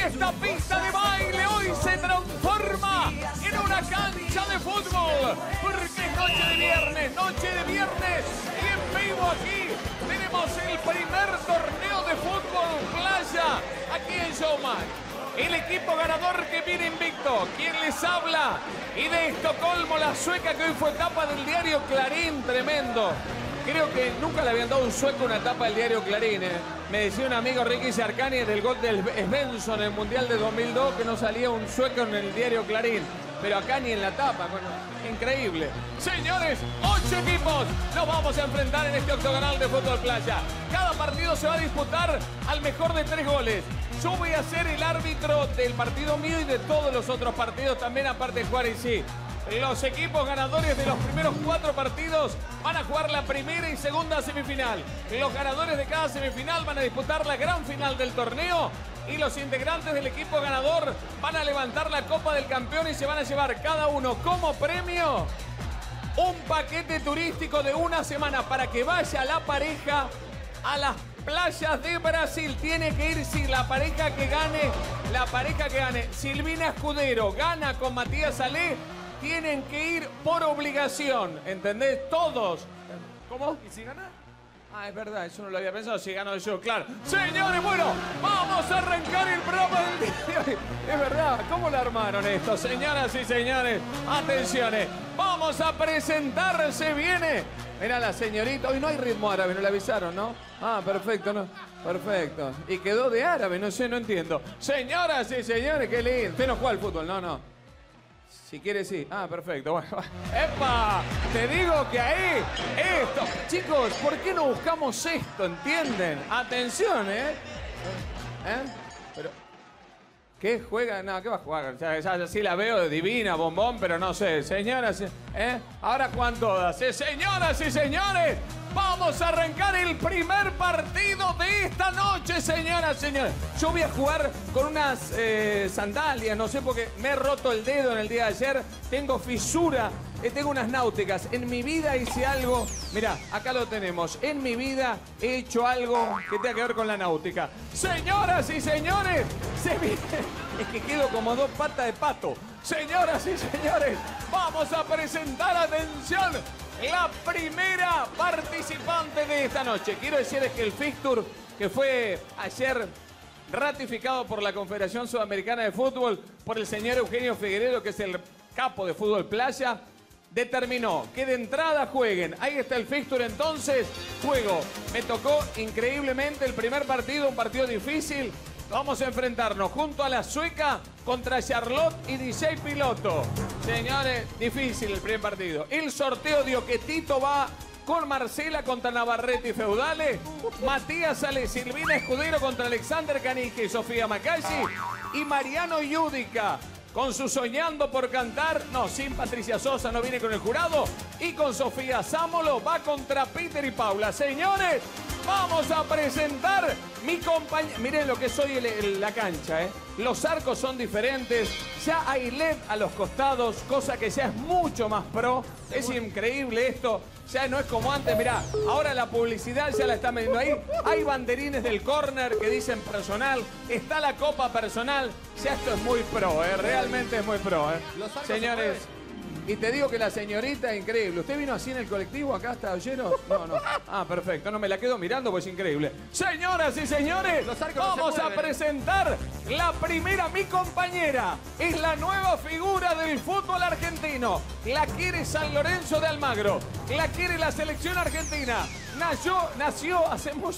esta pista de baile hoy se transforma en una cancha de fútbol. Porque es noche de viernes y en vivo aquí tenemos el primer torneo de fútbol playa aquí en Showmatch. El equipo ganador que viene invicto. ¿Quién les habla? Y de Estocolmo, la sueca que hoy fue tapa del diario Clarín. Tremendo. Creo que nunca le habían dado un sueco una tapa del diario Clarín. Me decía un amigo, Ricky Sarcani, del gol del Svensson en el Mundial de 2002, que no salía un sueco en el diario Clarín. Pero acá ni en la tapa. Bueno, increíble. Señores, 8 equipos nos vamos a enfrentar en este octogonal de fútbol playa. Cada partido se va a disputar al mejor de 3 goles. Yo voy a ser el árbitro del partido mío y de todos los otros partidos también, aparte de jugar en sí. Los equipos ganadores de los primeros 4 partidos van a jugar la primera y segunda semifinal. Los ganadores de cada semifinal van a disputar la gran final del torneo. Y los integrantes del equipo ganador van a levantar la Copa del Campeón y se van a llevar cada uno como premio un paquete turístico de una semana para que vaya la pareja a las playas de Brasil. Tiene que ir, si la pareja que gane, Silvina Escudero gana con Matías Salé, tienen que ir por obligación, ¿entendés? Todos. ¿Cómo? ¿Y si gana? Ah, es verdad, eso no lo había pensado, si gano yo, claro. Señores, bueno, vamos a arrancar el programa del día de hoy. Es verdad, ¿cómo lo armaron esto? Señoras y señores, atenciones, vamos a presentar, se viene. Mirá la señorita, hoy no hay ritmo árabe, no le avisaron, ¿no? Ah, perfecto, ¿no? Perfecto. Y quedó de árabe, no sé, no entiendo. Señoras y señores, qué lindo. Usted no juega al fútbol, no. Si quiere, sí. Ah, perfecto. Bueno. ¡Epa! Te digo que ahí, esto. Chicos, ¿por qué no buscamos esto? ¿Entienden? Atención, ¿eh? Pero, ¿qué juega? No, ¿qué va a jugar? Ya sí la veo divina, bombón, pero no sé. Señoras, ahora cuán todas. Señoras y señores, vamos a arrancar el primer partido de esta noche, señoras y señores. Yo voy a jugar con unas sandalias, no sé, porque me he roto el dedo en el día de ayer. Tengo fisura, tengo unas náuticas. En mi vida hice algo, mirá, acá lo tenemos. En mi vida he hecho algo que tenga que ver con la náutica. Señoras y señores, se viene. Es que quedo como 2 patas de pato. Señoras y señores, vamos a presentar, atención, la primera participante de esta noche. Quiero decirles que el fixture que fue ayer ratificado por la Confederación Sudamericana de Fútbol, por el señor Eugenio Figueiredo, que es el capo de fútbol playa, determinó que de entrada jueguen. Ahí está el fixture, entonces, juego. Me tocó increíblemente el primer partido, un partido difícil. Vamos a enfrentarnos junto a la sueca contra Charlotte y DJ Piloto. Señores, difícil el primer partido. El sorteo dio que Tito va con Marcela contra Navarrete y Feudale. Matías sale Silvina Escudero contra Alexander Caniche y Sofía Macalli. Y Mariano Yudica con su Soñando por Cantar. No, sin Patricia Sosa, no viene con el jurado. Y con Sofía Sámolo va contra Peter y Paula. Señores, vamos a presentar mi compañero. Miren lo que soy la cancha, ¿eh? Los arcos son diferentes. Ya hay LED a los costados, cosa que ya es mucho más pro. Es increíble esto. Ya no es como antes, mirá. Ahora la publicidad ya la están metiendo ahí. Hay banderines del córner que dicen personal. Está la copa personal. Ya esto es muy pro, ¿eh? Realmente es muy pro, ¿eh? Señores. Y te digo que la señorita es increíble. ¿Usted vino así en el colectivo? ¿Acá está lleno? No. Ah, perfecto. No me la quedo mirando, pues es increíble. Señoras y señores, vamos a presentar la primera. Mi compañera es la nueva figura del fútbol argentino. La quiere San Lorenzo de Almagro. La quiere la selección argentina. Nació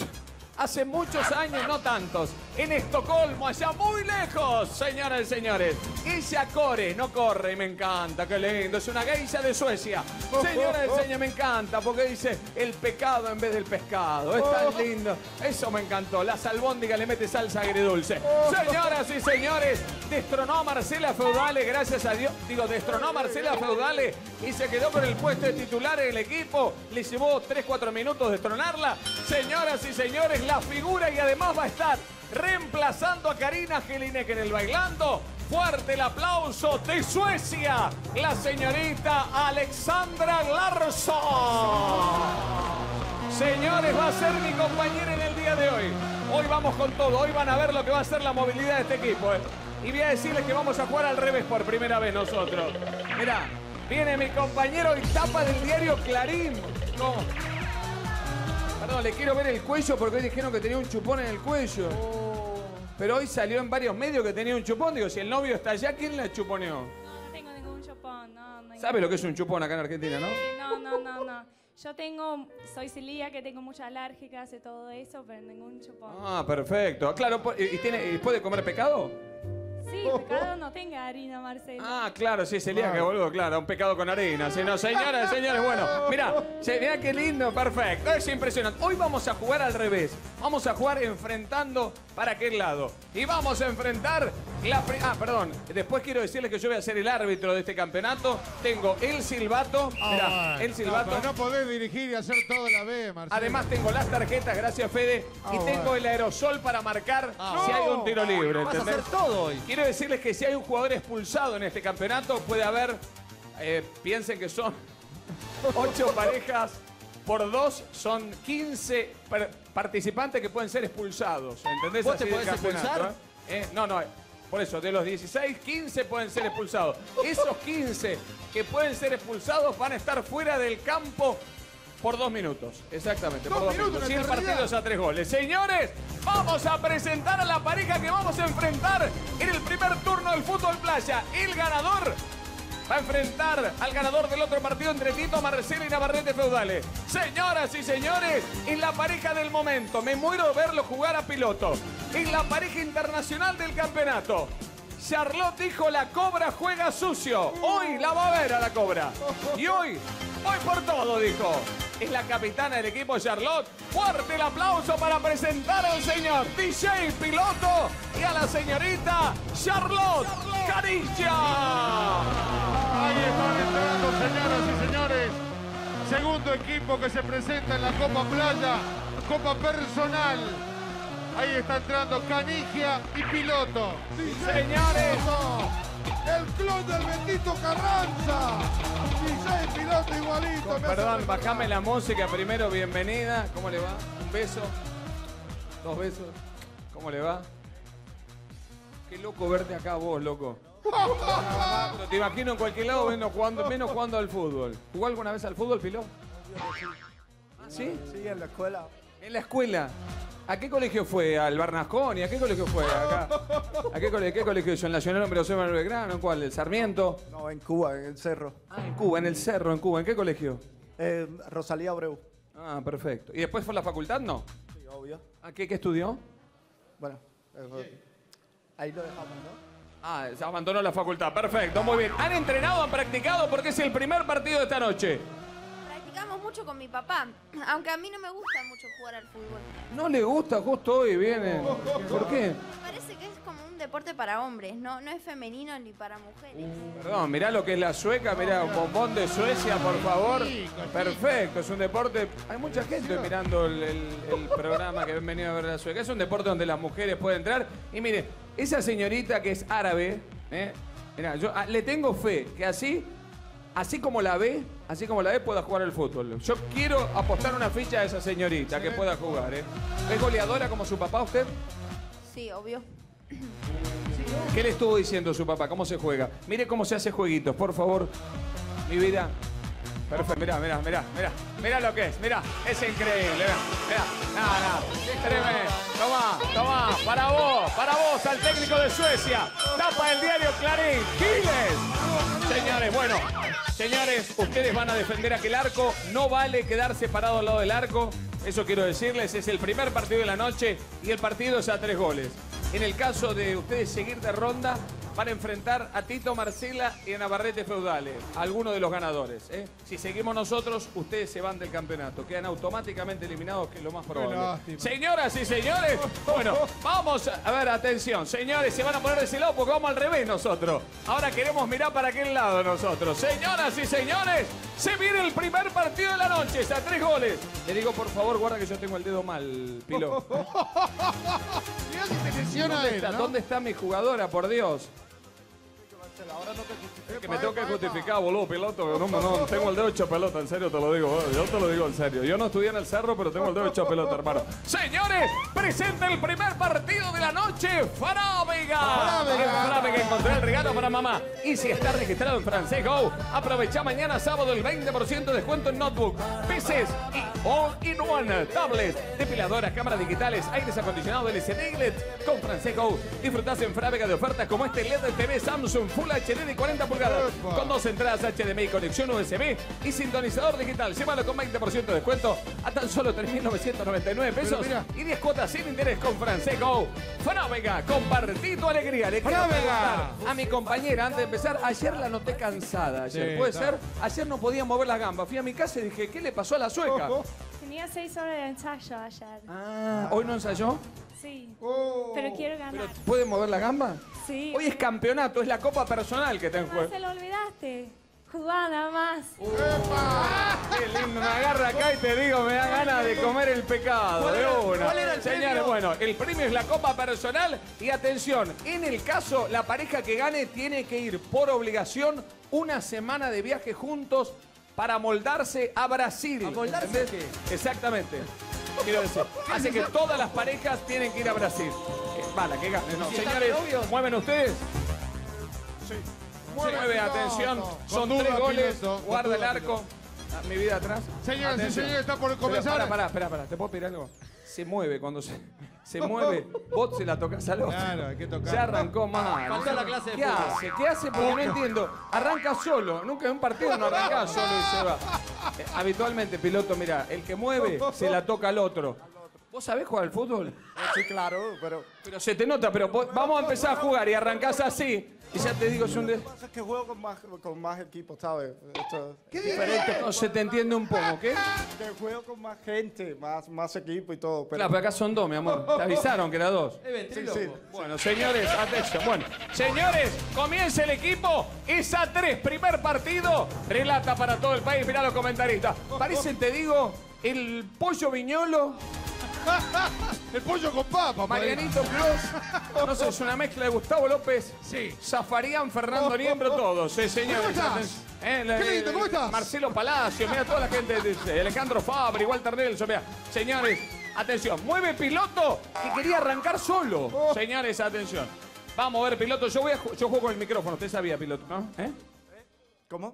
hace muchos años, no tantos, en Estocolmo, allá muy lejos, señoras y señores. Ella no corre, y me encanta, qué lindo, es una geisha de Suecia. Señoras y señores, me encanta, porque dice el pecado en vez del pescado, es tan lindo, eso me encantó. Las albóndigas le mete salsa agridulce. Señoras y señores, destronó a Marcela Feudale, gracias a Dios, destronó a Marcela Feudale y se quedó con el puesto de titular en el equipo. Le llevó 3-4 minutos destronarla. Señoras y señores, la figura, y además va a estar reemplazando a Karina Jelinek en el bailando. Fuerte el aplauso de Suecia, la señorita Alexandra Larsson. Señores, va a ser mi compañera en el día de hoy. Hoy vamos con todo. Hoy van a ver lo que va a ser la movilidad de este equipo. Y voy a decirles que vamos a jugar al revés por primera vez nosotros. Mirá, viene mi compañero y tapa del diario Clarín. No. Perdón, le quiero ver el cuello porque hoy dijeron que tenía un chupón en el cuello. Pero hoy salió en varios medios que tenía un chupón. Digo, si el novio está allá, ¿quién la chuponeó? No tengo ningún chupón, no. ¿Sabe lo que es un chupón acá en Argentina, no? No. Yo soy celíaca, tengo muchas alérgicas y todo eso, pero ningún chupón. Ah, perfecto. Claro, ¿y puede comer pecado? Sí, pecado no tenga harina, Marcelo. Ah, claro, sí, celíaca, boludo, claro, un pecado con arena. Sí, no, señoras, señores, bueno, mirá qué lindo, perfecto, es impresionante. Hoy vamos a jugar al revés, vamos a jugar enfrentando para aquel lado. Y vamos a enfrentar perdón, después quiero decirles que yo voy a ser el árbitro de este campeonato. Tengo el silbato, mirá, el silbato. No podés dirigir y hacer todo a la vez, Marcelo. Además tengo las tarjetas, gracias Fede, y tengo el aerosol para marcar si hay un tiro libre. Vas a hacer todo hoy. Quiero decirles que si hay un jugador expulsado en este campeonato, puede haber, piensen que son 8 parejas por 2, son 15 participantes que pueden ser expulsados. ¿Entendés? ¿Vos Así te del podés campeonato, expulsar? No, por eso, de los 16, 15 pueden ser expulsados. Esos 15 que pueden ser expulsados van a estar fuera del campo por 2 minutos. Exactamente, por 2 minutos. Si el partido es a 3 goles. Señores, vamos a presentar a la pareja que vamos a enfrentar en el primer turno del fútbol playa. El ganador va a enfrentar al ganador del otro partido entre Tito Marcela y Navarrete Feudales. Señoras y señores, en la pareja del momento, me muero de verlo jugar a piloto. En la pareja internacional del campeonato, Charlotte dijo: la Cobra juega sucio. Hoy la va a ver a la Cobra. Y hoy, voy por todo, dijo. Es la capitana del equipo Charlotte. Fuerte el aplauso para presentar al señor DJ Piloto y a la señorita Charlotte Canilla. Ahí están entrando, señoras y señores. Segundo equipo que se presenta en la Copa Playa, Copa Personal. Ahí está entrando Canigia y Piloto. Señores, el club del Betito Carranza. DJ Piloto igualito. perdón, bajame la música primero. Bienvenida. ¿Cómo le va? Un beso. 2 besos. ¿Cómo le va? Qué loco verte acá vos, loco. Te imagino en cualquier lado menos jugando al fútbol. ¿Jugó alguna vez al fútbol, Pilo? ¿Sí? Sí, en la escuela. En la escuela. ¿A qué colegio fue? ¿Al Barnasconi? ¿A qué colegio fue? Acá. ¿A qué colegio hizo? ¿En la Nacional Hombre José Manuel Belgrano? ¿En cuál? ¿El Sarmiento? No, en Cuba, en el Cerro. Ah, en Cuba, en el Cerro, en Cuba. ¿En qué colegio? Rosalía Abreu. Ah, perfecto. ¿Y después fue a la facultad? No. Sí, obvio. ¿A qué estudió? Bueno, ahí lo dejamos, ¿no? Ah, se abandonó la facultad. Perfecto, muy bien. ¿Han entrenado, han practicado? Porque es el primer partido de esta noche. Practicamos mucho con mi papá, aunque a mí no me gusta mucho jugar al fútbol. ¿No le gusta? Justo hoy viene. ¿Por qué? Me parece que es como un deporte para hombres, no es femenino ni para mujeres. Perdón, mirá lo que es la sueca, mirá, un bombón de Suecia, por favor. Perfecto, es un deporte. Hay mucha gente mirando el programa que han venido a ver la sueca. Es un deporte donde las mujeres pueden entrar. Y mire, esa señorita que es árabe, mirá, yo le tengo fe que así como la ve, pueda jugar al fútbol. Yo quiero apostar una ficha a esa señorita que pueda jugar. ¿Es goleadora como su papá usted? Sí, obvio. ¿Qué le estuvo diciendo su papá? ¿Cómo se juega? Mire cómo se hace jueguitos, por favor. Mi vida. Perfecto, mirá lo que es, mirá, es increíble, mirá, nada, tremendo, tomá, para vos, al técnico de Suecia, tapa el diario Clarín, Giles. Señores, ustedes van a defender aquel arco, no vale quedarse parado al lado del arco, eso quiero decirles, es el primer partido de la noche y el partido es a 3 goles. En el caso de ustedes seguir de ronda, van a enfrentar a Tito Marcela y a Navarrete Feudales, algunos de los ganadores. Si seguimos nosotros, ustedes se van del campeonato. Quedan automáticamente eliminados, que es lo más probable. Señoras y señores, bueno, vamos a ver, atención. Señores, se van a poner de ese lado porque vamos al revés nosotros. Ahora queremos mirar para aquel lado nosotros. Señoras y señores, se viene el primer partido de la noche, es a 3 goles. Le digo, por favor, guarda que yo tengo el dedo mal, Pilo. Mirá si te lesiona él, ¿no? ¿Dónde está mi jugadora, por Dios? Ahora no te justifico. Que me tengo que justificar, boludo, piloto. No, tengo el dedo hecho pelota, en serio te lo digo. Yo te lo digo en serio. Yo no estudié en el cerro, pero tengo el dedo hecho pelota, hermano. Señores, presenta el primer partido de la noche, Frávega. Frávega encontró el regalo para mamá. Y si está registrado en Francés Go, aprovecha mañana sábado el 20% de descuento en notebook, PCs y all-in-one, tablets, depiladoras, cámaras digitales, aires acondicionados, LCD y LED. Con Francés Go disfrutás en Frávega de ofertas como este LED TV Samsung Full HD de 40 pulgadas con 2 entradas HDMI, conexión USB y sintonizador digital. Llévalo con 20% de descuento a tan solo 3.999 pesos y 10 cuotas sin interés con Francés Go. Frávega, compartí tu alegría. Le quiero preguntar a mi compañera antes de empezar. Ayer la noté cansada. Ayer, ¿puede ser? Ayer no podía mover las gambas. Fui a mi casa y dije, ¿qué le pasó a la sueca? Tenía 6 horas de ensayo ayer. Ah, ¿hoy no ensayó? Sí. Pero quiero ganar. ¿Pero puede mover la gamba? Sí. Hoy es campeonato, es la copa personal que está en No juego. se lo olvidaste. Jugá nada más. Qué lindo, me agarra acá y te digo, me da ganas de comer el pecado. De una. ¿Cuál era el Señores, premio? bueno, el premio es la copa personal y atención, en el caso, la pareja que gane tiene que ir por obligación una semana de viaje juntos para moldarse a Brasil. ¿A moldarse ¿entendés? Exactamente. Quiero decir, así que todas las parejas tienen que ir a Brasil. La que gane. No, ¿Y si están señores, novios? ¿mueven ustedes? Sí. Mueve, atención. Son Con 3 duda, goles. piloto, con Guarda el duda, arco. Mi vida atrás. Señoras y Atención. señores, está por Pero comenzar. Pará. ¿Te puedo pedir algo? Se mueve cuando se mueve. Vos se la tocás al otro. Claro, hay que tocar. Se arrancó mal. Faltó la clase de ¿Qué fútbol. hace? ¿Qué hace? Porque no entiendo. Arranca solo. Nunca en un partido no arranca solo y se va. Habitualmente, piloto, mira, el que mueve se la toca al otro. ¿Vos sabés jugar al fútbol? Sí, claro, pero... Pero se te nota, pero vamos a empezar a jugar y arrancás así. Y ya te digo, es un... Lo que pasa es que juego con más equipos, ¿sabes? Esto es diferente. No se te entiende un poco, ¿qué? Que juego con más gente, más equipo y todo. Pero Claro, pero acá son 2, mi amor. Te avisaron que era 2. Es ventríloco. sí. Bueno, señores, atención. Bueno, señores, comienza el equipo. Es a 3, primer partido. Relata para todo el país. Mirá los comentaristas. Parecen, te digo, el Pollo Viñolo, El pollo con papa. Marianito Cruz. No sé, es una mezcla de Gustavo López. Sí. Zafarian, Fernando Niembro, todos. Señores. ¿Cómo estás? Atención. Qué lindo, ¿cómo estás? Marcelo Palacio, mira toda la gente. Alejandro Fabri, Walter Nelson, mira. Señores, atención. Mueve piloto que quería arrancar solo. Señores, atención. Vamos a ver, piloto. Yo juego con el micrófono. Usted sabía, piloto, ¿no? ¿Eh? ¿Cómo?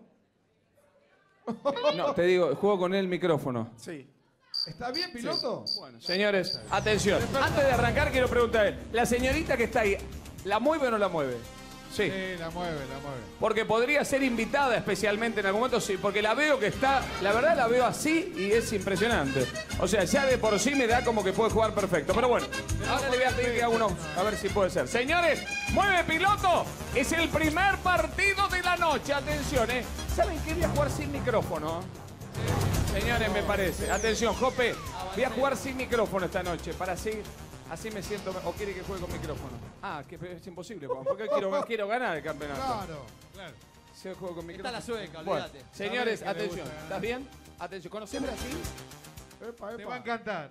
No, te digo, juego con el micrófono. Sí. ¿Está bien, piloto? Bueno, señores, atención. Antes de arrancar, quiero preguntar, ¿la señorita que está ahí, la mueve o no la mueve? Sí. Sí, la mueve. Porque podría ser invitada especialmente en algún momento, sí, porque la veo que está, la verdad la veo así y es impresionante. O sea, ya de por sí me da como que puede jugar perfecto. Pero bueno, ahora le voy a pedir que haga uno, a ver si puede ser. Señores, mueve piloto, es el primer partido de la noche. Atención, ¿eh? ¿Saben qué? Voy a jugar sin micrófono. Señores, me parece. Atención, Jope, voy a jugar sin micrófono esta noche para así me siento. ¿O quiere que juegue con micrófono? Ah, que es imposible, Juan, porque quiero ganar el campeonato. Claro. Si yo juego con micrófono. Está la sueca, Bueno, olvídate. señores, Sabés que le atención. gusta, ¿Estás bien? Atención. ¿Conocés Brasil? Te va a encantar.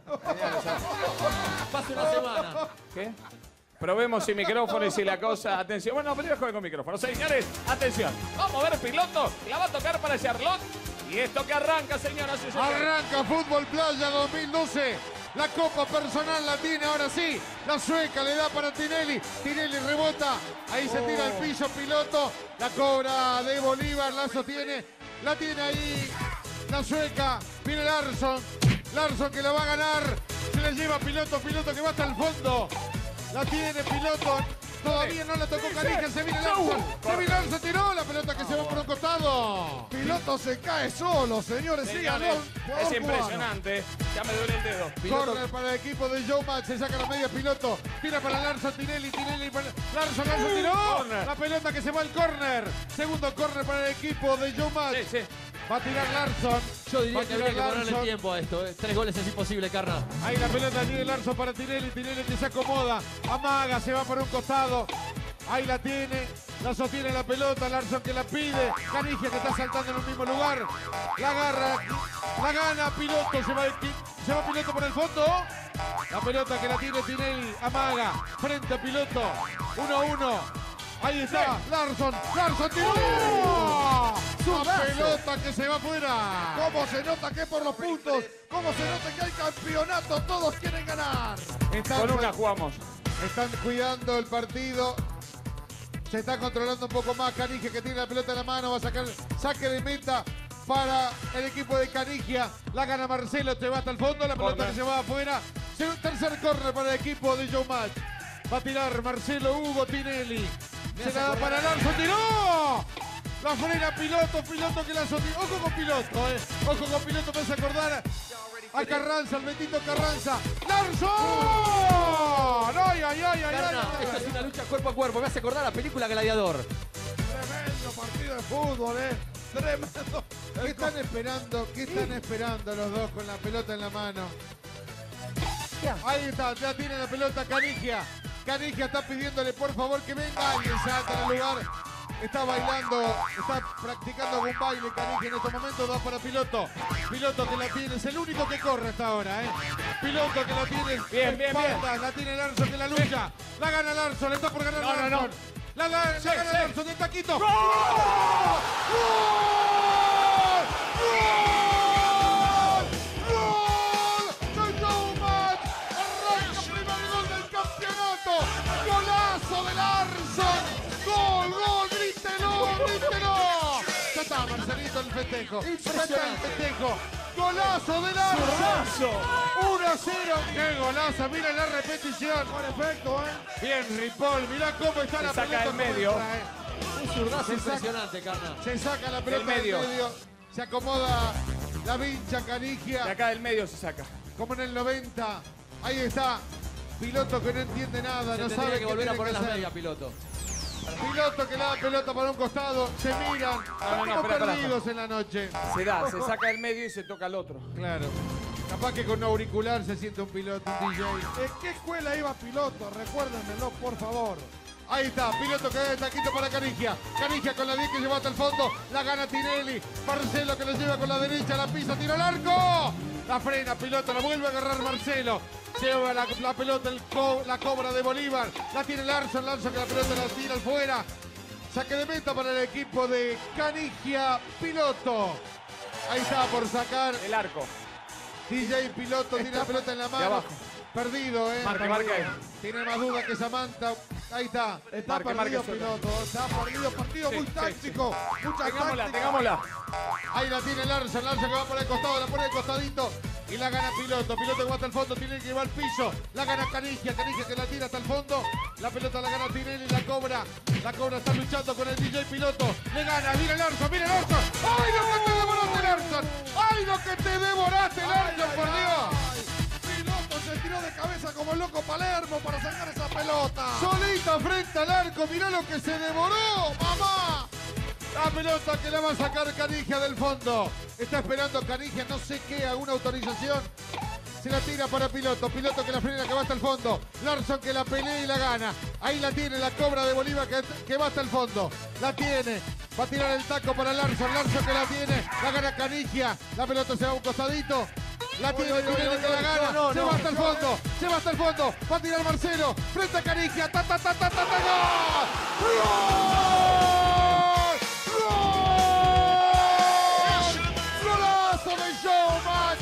Pasa una semana. ¿Qué? Probemos sin micrófono y si la cosa... Atención. Bueno, pero yo juego con micrófono. Señores, atención. Vamos a ver, piloto. La va a tocar para Charlotte. Y esto que arranca, señoras y señores. Arranca Fútbol Playa 2012. La copa personal la tiene ahora sí. La sueca le da para Tinelli. Tinelli rebota. Ahí se tira al piso piloto. La cobra de Bolívar. La sostiene. La tiene ahí. La sueca. Viene Larsson. Larsson que la va a ganar. Se la lleva piloto. Piloto que va hasta el fondo. La tiene piloto. Todavía no la tocó Canija. Se viene Larsson. Se viene Larsson. Tiró la pelota que se va por un costado. Piloto se cae solo, señores. Señores, es impresionante. Ya me duele el dedo. Corner para el equipo de Joe Max, se saca la media piloto, tira para Larsson, Tinelli para Larsson tiró, Corner. la pelota que se va al corner, segundo corner para el equipo de Joe Max, Sí. va a tirar Larsson, Yo va diría a que tirar habría que ponerle Larsson. tiempo a esto. 3 goles es imposible, Carna. Ahí la pelota tiene Larsson para Tinelli que se acomoda, amaga, se va por un costado, ahí la tiene, la sostiene la pelota, Larsson que la pide, Canigia que está saltando en el mismo lugar, la agarra, la gana, piloto, se va piloto por el fondo, la pelota que la tiene Tinelli, amaga, frente a piloto, 1-1, Ahí está, Larsson tiró. Una pelota que se va afuera. ¿Cómo se nota que por los puntos? ¿Cómo se nota que hay campeonato? Todos quieren ganar. Con una jugamos. Están cuidando el partido. Se está controlando un poco más. Canigia que tiene la pelota en la mano. Va a sacar saque de meta para el equipo de Canigia. La gana Marcelo. Se va hasta el fondo. La pelota que se va afuera. Tercer córner para el equipo de Showmatch. Va a tirar Marcelo Hugo Tinelli. Se la da para Larsson. ¡Tiró! La frena Piloto que la sostiene. Ojo con Piloto, Ojo con Piloto. Me hace acordar a Carranza, al Betito Carranza. ¡Larsson! ¡Ay! Esto es una lucha cuerpo a cuerpo. Me hace acordar la película Gladiador. Tremendo partido de fútbol, Tremendo. ¿Qué están esperando los dos con la pelota en la mano? Ahí está, ya tiene la pelota Canigia. Canigia está pidiéndole por favor que venga. Alguien salta en el lugar. Está bailando, está practicando algún baile Canigia en estos momentos. Va para Piloto. Piloto que la tiene, es el único que corre hasta ahora, Piloto que la tiene bien. La tiene Larsson que la lucha. La gana Larsson, le está por ganar Larsson. No. La gana Larsson de taquito. ¡Gol! ¡Golazo de Larsson! ¡Gol! ¡Grítelo! Ya está, Marcelito, el festejo. ¡Golazo de Larsson! 1-0. ¡Qué golazo! Mira la repetición. Con efecto, Bien, Ripoll. Mirá cómo está la pelota. Saca del medio. Un zurdazo impresionante, carnal. Se saca la pelota del medio. Se acomoda la vincha Canigia. De acá del medio se saca. Como en el 90. Ahí está. Piloto que no entiende nada, no sabe que volver a poner las medias, Piloto. Piloto que le da pelota para un costado, se miran, están perdidos en la noche. Se saca del medio y se toca al otro. Claro. Capaz que con un auricular se siente un piloto, un DJ. ¿En qué escuela iba Piloto? Recuérdenmelo, por favor. Ahí está, Piloto que da el taquito para Canigia. Canigia con la 10 que lleva hasta el fondo. La gana Tinelli. Marcelo que lo lleva con la derecha, la pisa, tiro al arco. La frena, Piloto, la vuelve a agarrar Marcelo. Lleva la pelota, la cobra de Bolívar. La tiene Larsson que la pelota la tira afuera. Saque de meta para el equipo de Canigia. Piloto. Ahí está por sacar. El arco. DJ Piloto tiene la pelota en la mano. abajo. Perdido, Marca. Tiene más duda que Samantha. Ahí está. Está perdido Piloto. Está perdido. Partido muy táctico. Mucha táctica. Tengámosla. Ahí la tiene Larsson que va por el costado, la pone al costadito. Y la gana Piloto que va hasta el fondo, tiene que llevar al piso. La gana Canigia que la tira hasta el fondo. La pelota la gana Tinelli, la cobra. La cobra está luchando con el DJ Piloto. Le gana, mira Larsson. ¡Ay, lo que te devoraste, Larsson! ¡Ay, lo que te devoraste, Larsson, por Dios! Piloto se tiró de cabeza como el loco Palermo para sacar esa pelota. Solita frente al arco, mirá lo que se devoró, mamá. La pelota que la va a sacar Canigia del fondo. Está esperando Canigia, no sé qué, alguna autorización. Se la tira para Piloto que la frena, que va hasta el fondo. Larsson que la pelea y la gana. Ahí la tiene la cobra de Bolívar que va hasta el fondo. La tiene. Va a tirar el taco para Larsson que la tiene. La gana Canigia. La pelota se va a un costadito. La tiene Tinelli que la gana. Se va hasta el fondo. Va a tirar Marcelo. Frente a Canigia. ¡Gol! ¡Golazo de Showmatch!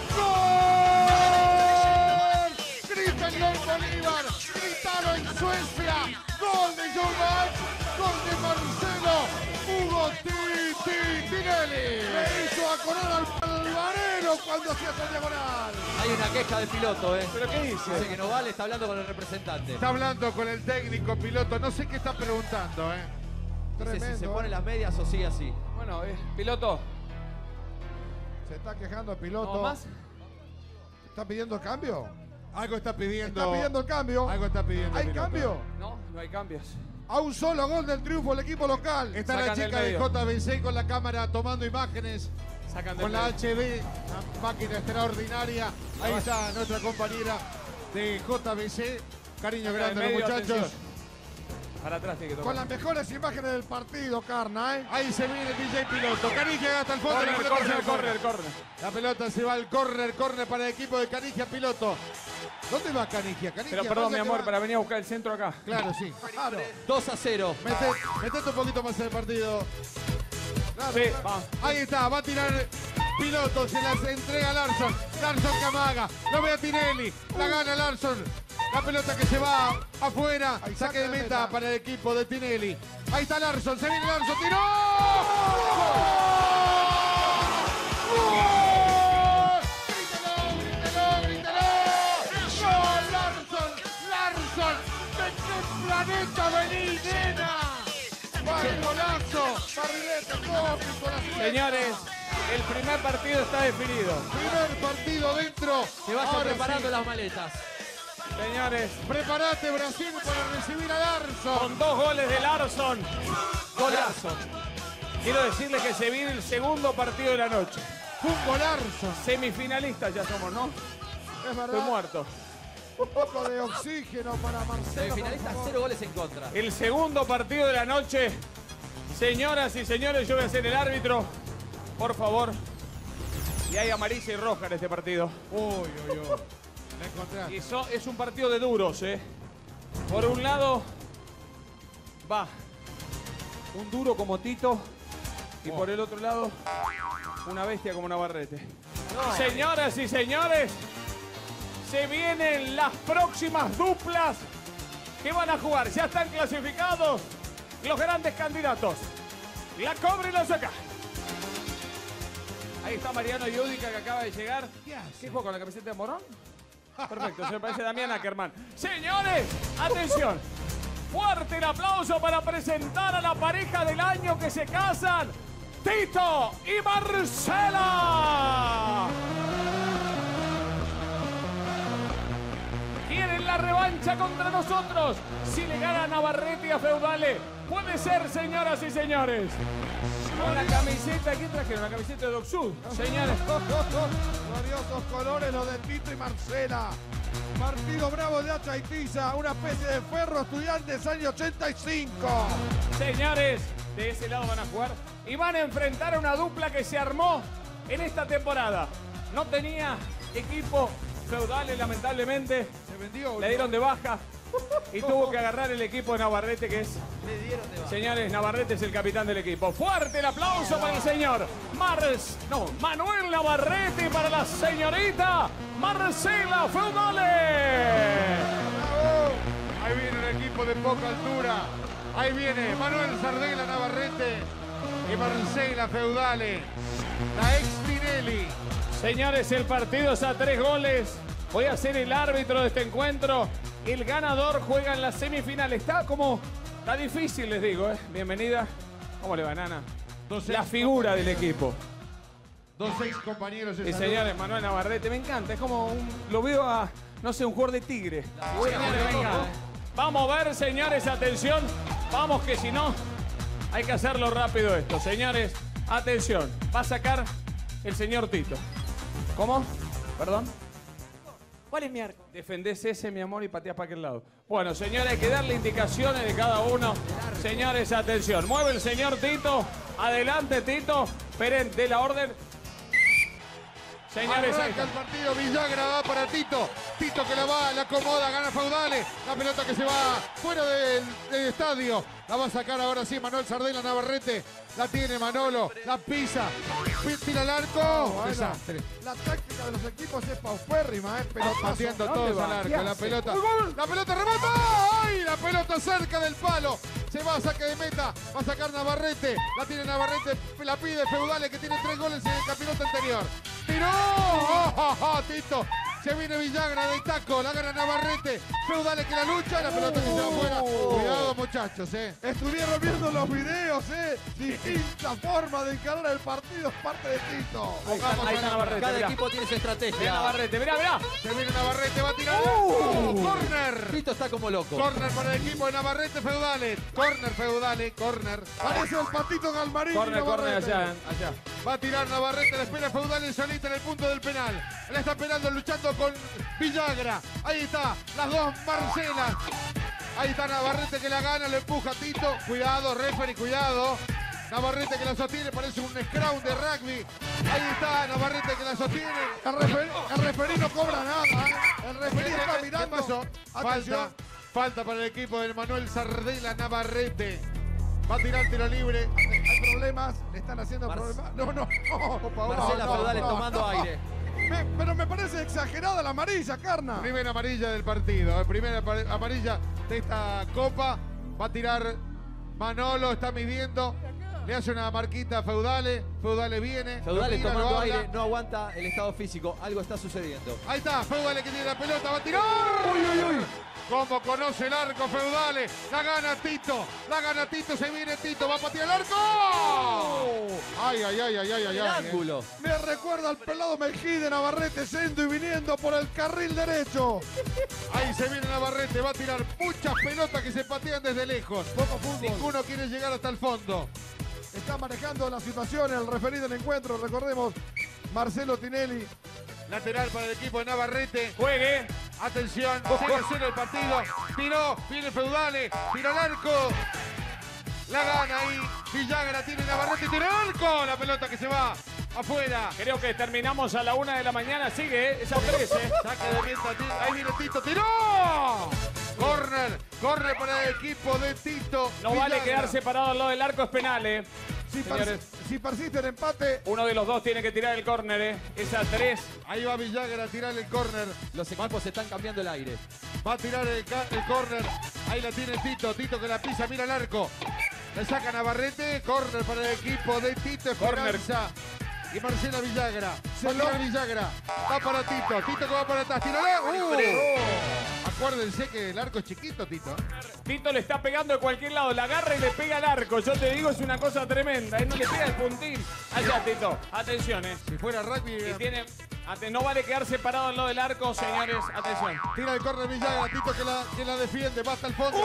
¡Gol! ¡Grita el gol Bolívar! ¡Grítalo en Suecia! ¡Gol de Showmatch! ¡Gol de Marcelo! ¡Hugo Tinelli! Me hizo acordar al Alvarero cuando hacía esa diagonal. Hay una queja de Piloto, ¿Pero qué dice? Dice que no vale, está hablando con el representante. Está hablando con el técnico Piloto. No sé qué está preguntando, Dice Tremendo. si se pone las medias o sigue así. Bueno, Piloto. Se está quejando el Piloto. ¿No más? ¿Está pidiendo el cambio? Algo está pidiendo. Está pidiendo el cambio. Algo está pidiendo. ¿Hay Piloto. cambio? No hay cambios. A un solo gol del triunfo el equipo local. Está la Sacan del chica de medio. JBC con la cámara tomando imágenes. Sacan del Con la medio. HD, una máquina extraordinaria. Ahí está nuestra compañera de JBC. Cariño Saca grande del los medio, muchachos. atención. Para atrás tiene que Con tocar. las mejores imágenes del partido, Carna, ¿eh? Ahí se viene el DJ Piloto. Canigia hasta el fondo. Corner, La pelota se va corner, afuera. corner. La pelota se va al córner para el equipo de Canigia Piloto. ¿Dónde va Canigia? Pero perdón, mi amor, para venir a buscar el centro acá. Claro, sí. Claro. 2-0. Metete un poquito más en el partido. Claro, Sí, claro. va. Ahí está, va a tirar Piloto, se las entrega a Larsson. Larsson que amaga, lo ve a Tinelli, la gana Larsson. La pelota que se va afuera, Ahí saque de meta para el equipo de Tinelli. Ahí está Larsson, se viene Larsson, tiró. ¡Gol! ¡Grítelo! ¡Gol, Larsson! ¡Larsson! ¿De qué planeta venís, nena? ¡Va el golazo! Barrilete, cómico, la suerte. Señores, el primer partido está definido. Primer partido dentro. Que vaya Ahora preparando sí. las maletas. Señores, Prepárate, Brasil, para recibir a Larsson. con 2 goles de Larsson. Golazo. Quiero decirle que se viene el segundo partido de la noche. Un golazo. Semifinalistas ya somos, ¿no? Es Estoy verdad. muerto. Un poco de oxígeno para Marcelo. Semifinalistas, por favor. 0 goles en contra. El segundo partido de la noche. Señoras y señores, yo voy a ser el árbitro. Por favor. Y hay amarilla y roja en este partido. Uy. La encontraste. Y es un partido de duros, ¿eh? Por un lado, va un duro como Tito. Y por el otro lado, una bestia como Navarrete. Señoras y señores, se vienen las próximas duplas que van a jugar. Ya están clasificados los grandes candidatos. La cobra y la saca. Ahí está Mariano Yudica que acaba de llegar. ¿Qué juega con la camiseta de Morón? Perfecto, se me parece Damián Ackerman. Señores, atención. Fuerte el aplauso para presentar a la pareja del año que se casan. Tito y Marcela. Quieren la revancha contra nosotros. Si le gana a Navarrete y a Feudale, puede ser, señoras y señores. Con la camiseta, ¿quién trajeron? La camiseta de Doc Sud. Señores, Gloriosos colores los de Tito y Marcela. Partido bravo de Hacha y Tiza, una especie de Ferro Estudiantes año 85. señores, de ese lado van a jugar y van a enfrentar a una dupla que se armó en esta temporada. No tenía equipo Feudale, lamentablemente. Se vendió. Le dieron de baja y tuvo que agarrar el equipo de Navarrete, que es... Señores, Navarrete es el capitán del equipo. Fuerte el aplauso para el señor Manuel Navarrete y para la señorita Marcela Feudale. Ahí viene el equipo de poca altura. Ahí viene Manuel Sardela Navarrete y Marcela Feudale. La ex Tinelli. Señores, el partido es a 3 goles. Voy a ser el árbitro de este encuentro. El ganador juega en la semifinal. Está difícil, les digo, ¿eh? Bienvenida. ¿Cómo le va, nana? La figura del equipo. Dos ex compañeros. Y señores, Manuel Navarrete, me encanta. Es como lo veo a, no sé, un jugador de Tigre. Señores, venga. Vamos a ver, señores, atención. Vamos, que si no, hay que hacerlo rápido esto. Señores, atención. Va a sacar el señor Tito. ¿Cómo? ¿Perdón? ¿Cuál es mi arco? Defendés ese, mi amor, y pateás para aquel lado. Bueno, señores, hay que darle indicaciones de cada uno. Señores, atención. Mueve el señor Tito. Adelante, Tito. Esperen, de la orden. Señores, ahí Arranca está. el partido, Villagra va para Tito. Tito que la va, la acomoda, gana Feudale. La pelota que se va fuera del estadio. La va a sacar ahora sí Manuel Sardela Navarrete. La tiene Manolo, la pisa. Tira al arco. Bueno, Desastre. la táctica de los equipos es paupérrima, pelotazo. Pateando ¿Dónde todos va? al arco. ¿Qué La hace? pelota. ¡Gol! La pelota remata. ¡Ay! La pelota cerca del palo. Se va a saque de meta. Va a sacar Navarrete. La tiene Navarrete. La pide Feudale que tiene 3 goles en el campeonato anterior. ¡Tiró! ¡Oh, Tito! Se viene Villagra de taco. La gana Navarrete. Feudale que la lucha. La pelota que se va afuera. Cuidado, muchachos, Estuvieron viendo los videos, distinta forma de encarar el partido es parte de Tito. Ahí está Navarrete, Cada mirá. equipo tiene su Mirá estrategia. Navarrete, mirá. Se viene Navarrete. Va a tirar. ¡Corner! Tito está como loco. Corner para el equipo de Navarrete Feudale. Corner Feudale. Corner. Parece el patito Galmarín. Corner Navarrete. allá. Va a tirar Navarrete, le espera Feudale solita en el punto del penal. La está esperando, luchando con Villagra. Ahí está, las dos Marcelas. Ahí está Navarrete que la gana, lo empuja Tito. Cuidado, referee, cuidado. Navarrete que la sostiene, parece un scrum de rugby. Ahí está Navarrete que la sostiene. El referí no cobra nada. El referí está mirando. ¿Qué pasó? Atención. Falta para el equipo del Manuel Sardela. Navarrete va a tirar tiro libre. Hay problemas, le están haciendo problemas. No. Marcela Feudales tomando aire. Pero me parece exagerada la amarilla, Carna. Primera amarilla del partido. Primera amarilla de esta copa. Va a tirar Manolo, está midiendo. Le hace una marquita a Feudales. Feudales viene. Feudales tomando aire, no aguanta el estado físico. Algo está sucediendo. Ahí está, Feudales que tiene la pelota, va a tirar. ¡Uy! Como conoce el arco Feudales. La gana Tito, se viene Tito, va a patear el arco. Ay. El ángulo. Me recuerda al pelado Mejide Navarrete yendo y viniendo por el carril derecho. Ahí se viene Navarrete, va a tirar muchas pelotas que se patean desde lejos. Poco fútbol. Ninguno quiere llegar hasta el fondo. Está manejando la situación el referido del encuentro. Recordemos, Marcelo Tinelli. Lateral para el equipo de Navarrete. Juegue. Atención, sigue cero el partido. Tiró, viene Feudales, tira al arco. La gana ahí. Villagra tiene Navarrete, tira al arco. La pelota que se va afuera. Creo que terminamos a la 1 de la mañana. Sigue, esa 13. Saque de meta, ahí viene Tito, tiró. Corner para el equipo de Tito. No Villagra. vale quedar separado al lado del arco, es penal, Si persiste el empate. Uno de los dos tiene que tirar el córner, Esa 3. Ahí va Villagra a tirar el córner. Los equipos están cambiando el aire. Va a tirar el córner. Ahí la tiene Tito. Tito que la pisa, mira el arco. Le saca Navarrete. Córner para el equipo de Tito Esperanza. Y Marcela Villagra. Va a tirar Villagra. Va para Tito. Tito que va para atrás. ¡Tírala! Acuérdense que el arco es chiquito, Tito. Tito le está pegando de cualquier lado. La agarra y le pega al arco. Yo te digo, es una cosa tremenda. No le pega el puntín. Allá, Tito. Atención, Si fuera rugby... Y tiene... No vale quedar separado al lado del arco, señores. Atención. Tira el córner Villagra. Tito que la defiende. Va hasta el fondo.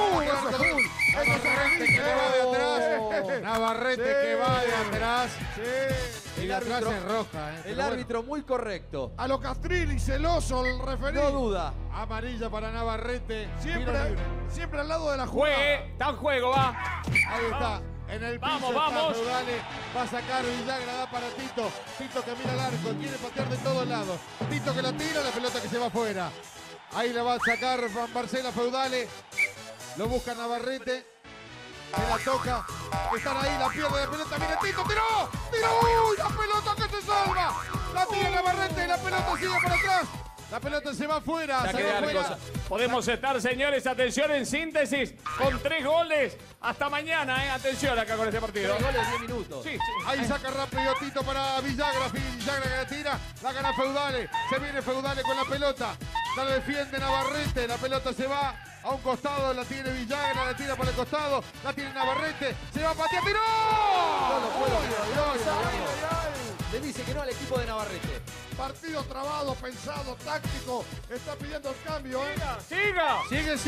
Navarrete que va de atrás. Navarrete que va de atrás. Sí. Y de atrás es roja. El árbitro muy correcto. A lo Castrilli, celoso el referido. No duda. Amarilla para Navarrete. Siempre al lado de la jugada. Juegue. Está en juego, va. Ahí está. En el piso Vamos. Feudales. Va a sacar Villagra, da para Tito. Tito que mira el arco, quiere patear de todos lados. Tito que la tira, la pelota que se va afuera. Ahí la va a sacar Marcela Feudales. Lo busca Navarrete. Se la toca. Están ahí, la pierde la pelota. Mira Tito, tiró. ¡Uy! La pelota que se salva. La tira Navarrete, la pelota sigue para atrás. La pelota se va afuera. Saque de arco. Podemos estar, señores, atención, en síntesis, con 3 goles. Hasta mañana, Atención acá con este partido. 3 goles, 10 minutos. Sí. Ahí saca rápido Tito para Villagra. Villagra que la tira. La gana Feudales. Se viene Feudales con la pelota. La defiende Navarrete. La pelota se va a un costado. La tiene Villagra. La tira para el costado. La tiene Navarrete. Se va a patear. ¡Tiró! No lo puedo creer. Le dice que no al equipo de Navarrete. Partido trabado, pensado, táctico. Está pidiendo el cambio, ¡Siga!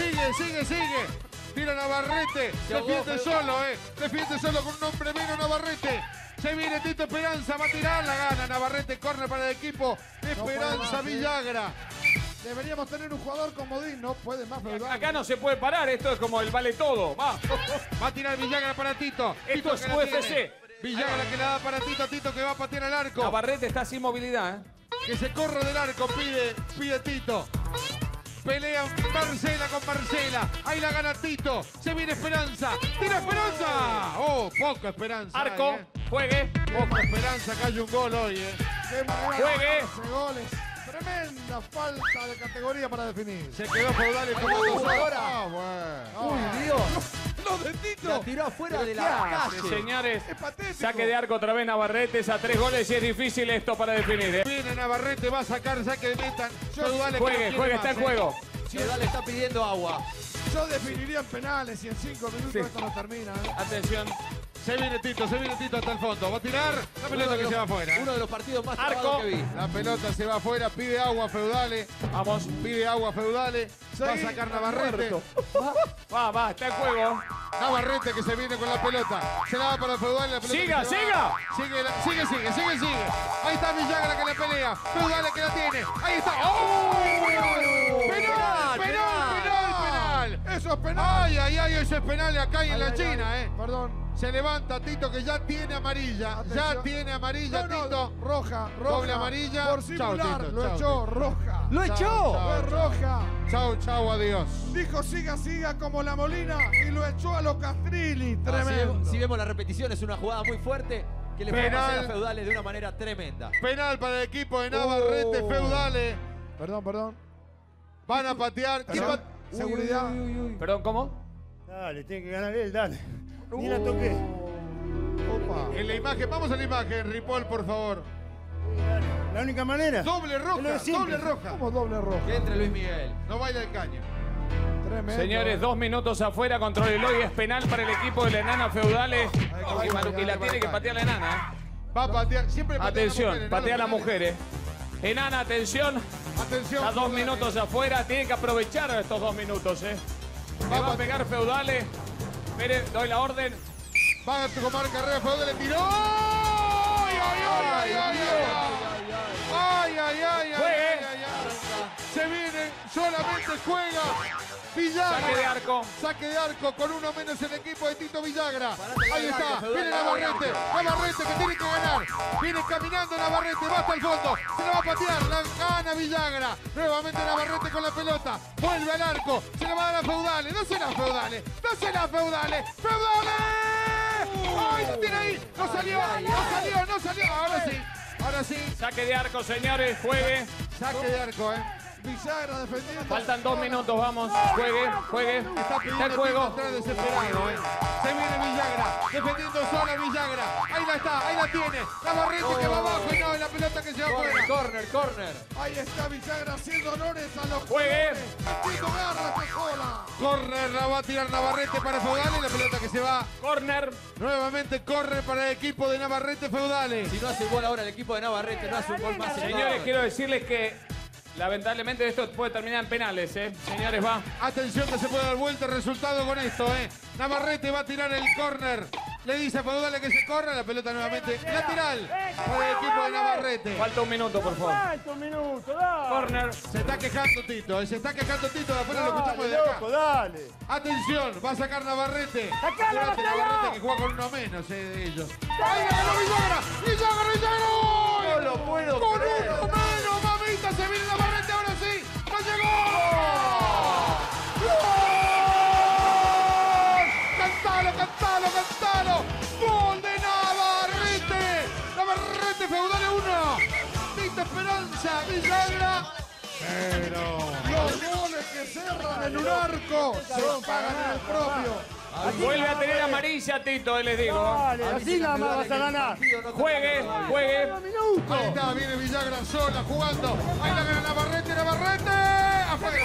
Sigue. Tira Navarrete. Defiende solo, Defiende solo con un hombre menos Navarrete. Se viene Tito Esperanza. Va a tirar. La gana Navarrete. Corre para el equipo de Esperanza Villagra. Deberíamos tener un jugador comodín. No puede más Feudales. Acá no se puede parar. Esto es como el vale todo. Va. Va a tirar Villagra para Tito. Esto es UFC. Villagra que la da para Tito. Tito que va a patear al arco. Navarrete está sin movilidad, Que se corre del arco, pide Tito. Pelea Marcela con Marcela. Ahí la gana Tito. Se viene Esperanza. ¡Tira Esperanza! Oh, poca Esperanza. Arco, juegue. Poca Esperanza, que hay un gol hoy, Qué manera Juegue. de hacer goles. Tremenda falta de categoría para definir. Se quedó Feudales tomando solo. ahora. Bueno. Uy, Dios. ¡Lo de Tito! La tiró afuera de la calle. Señores, Es patético. saque de arco otra vez Navarrete. A 3 goles y es difícil esto para definir. Viene Navarrete, va a sacar saque de meta. Feudales Juegue, está en juego. Ciudad le está pidiendo agua. Yo definiría en penales y en 5 minutos esto no termina. Atención. Se viene Tito hasta el fondo. Va a tirar la pelota que se va afuera. Uno de los partidos más Arco. trabados que vi. La pelota se va afuera, pide agua Feudales. Vamos. Pide agua Feudales. Va a sacar Navarrete. Va, está en juego. Navarrete que se viene con la pelota. Se la va para Feudales. La pelota Siga, que se siga. va. Sigue. Ahí está Villagra que la pelea. Feudales que la tiene. Ahí está. ¡Oh! ¡Penal! Eso es penal. Ay, eso es penal acá y en la China, Perdón. Se levanta Tito, que ya tiene amarilla. Atención. Ya tiene amarilla, No, Tito. roja. Doble amarilla. Por simular, Tito, lo chao, echó, Tito. roja. ¡Lo echó! Fue roja. Chau, adiós. Dijo siga como la Molina y lo echó a los Castrilli. Tremendo. Si vemos la repetición, es una jugada muy fuerte que le puede pasar a Penal. Feudales de una manera tremenda. Penal para el equipo de Navarrete, Feudales. Perdón. Van a patear. ¿Quién va? Seguridad. Perdón, ¿cómo? Dale, tiene que ganar él, dale. Ni la toqué. Opa. En la imagen, vamos a la imagen, Ripoll, por favor. La única manera. Doble roja, Lo de siempre. doble roja. Como doble roja. Que entre Luis Miguel. No baila el caño. Tremendo. Señores, 2 minutos afuera, controlelo y es penal para el equipo de la enana Feudales. Porque Maruki la tiene que patear la enana. Va a patear, siempre patea Atención, patea a las las mujeres. Enana, atención. Atención. Está 2 Feudales. minutos afuera, tiene que aprovechar estos 2 minutos, Le va a pegar Feudales. Espere, doy la orden. Va a tomar carrera, Feudales, tiró. ¡Ay! Se viene, solamente juega Villagra. Saque de arco. Saque de arco con uno menos el equipo de Tito Villagra. Parate, Ahí está, Feudales. viene Navarrete. Navarrete que tiene que ganar. Viene caminando Navarrete, va hasta el fondo. Se la va a patear, la gana Villagra. Nuevamente Navarrete con la pelota. Vuelve al arco, se la va a dar a Feudales. No será Feudales, ¡Feudales! ¡Ay, lo tiene ahí! ¡No salió! Ahora sí. Saque de arco, señores. Juegue. Saque de arco, Villagra defendiendo. Faltan 2 minutos, vamos. Juegue. Está pidiendo el juego. atrás desesperado, Se viene Villagra, defendiendo sola Villagra. Ahí la tiene. Navarrete que va abajo y no, la pelota que se va afuera. Corner. Ahí está Villagra haciendo honores a los Juegue. Tito Garra está sola. Corner, la va a tirar Navarrete para Feudales. La pelota que se va. Corner. Nuevamente corre para el equipo de Navarrete Feudales. Si no hace un gol ahora el equipo de Navarrete, no hace un gol más. Señores, quiero decirles que lamentablemente esto puede terminar en penales, Señores, va. Atención que se puede dar vuelta el resultado con esto, Navarrete va a tirar el córner. Le dice a Feudales que se corra. La pelota nuevamente lateral para el equipo de Navarrete. Falta 1 minuto, por favor. Falta un minuto, dale. Corner. Se está quejando Tito, de afuera lo escuchamos de acá. Loco, dale. Atención, va a sacar Navarrete. ¡Sacalo, Acuérdate, sacalo! Navarrete que juega con uno menos de ellos. ¡Ahí ganó Villagra! ¡Villagra! No lo puedo ¡Con creer. uno menos, mamita! ¡Se viene Navarrete ahora sí! ¡No llegó! ¡Gol! ¡Cantalo! ¡Gol de Navarrete! Navarrete Feudales 1. Tito Esperanza, Villagra. Pero... Los goles que cerran en un arco se pagan en el propio. Vuelve a tener amarilla, Tito, les digo. Dale, así nada más vas a ganar. Juegue. Ahí está, viene Villagra sola jugando. Ahí la gana Navarrete. Afuera.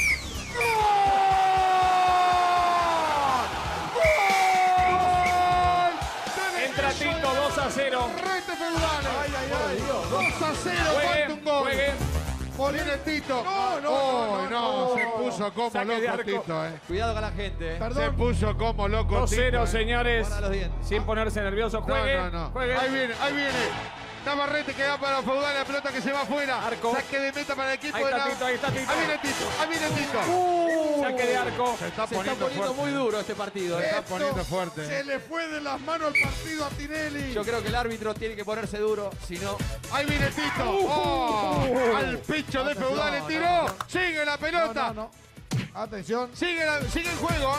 ¡Gol! Entra Tito, 2-0. Navarrete Feudales. 2-0, falta un gol. Juegue. Viene Tito. No. Se puso como Saque de loco arco. Tito, Cuidado con la gente, Se Perdón. puso como loco Tito. 2-0, señores. Guarda los dientes. Sin ponerse nervioso. Juegue. No. Juegue. Ahí viene. Navarrete que va para Feudales, la pelota que se va afuera. Arco. Saque de meta para el equipo Ahí de está Navarrete. Tito, ahí está Tito. Ahí viene Tito. Saque de arco. Se está Se está poniendo muy duro este partido. Se está Esto poniendo fuerte. Se le fue de las manos el partido a Tinelli. Yo creo que el árbitro tiene que ponerse duro, si no... Ahí viene Tito. Al pecho de Feudales tiró. Sigue la pelota. No. Atención. Sigue el juego,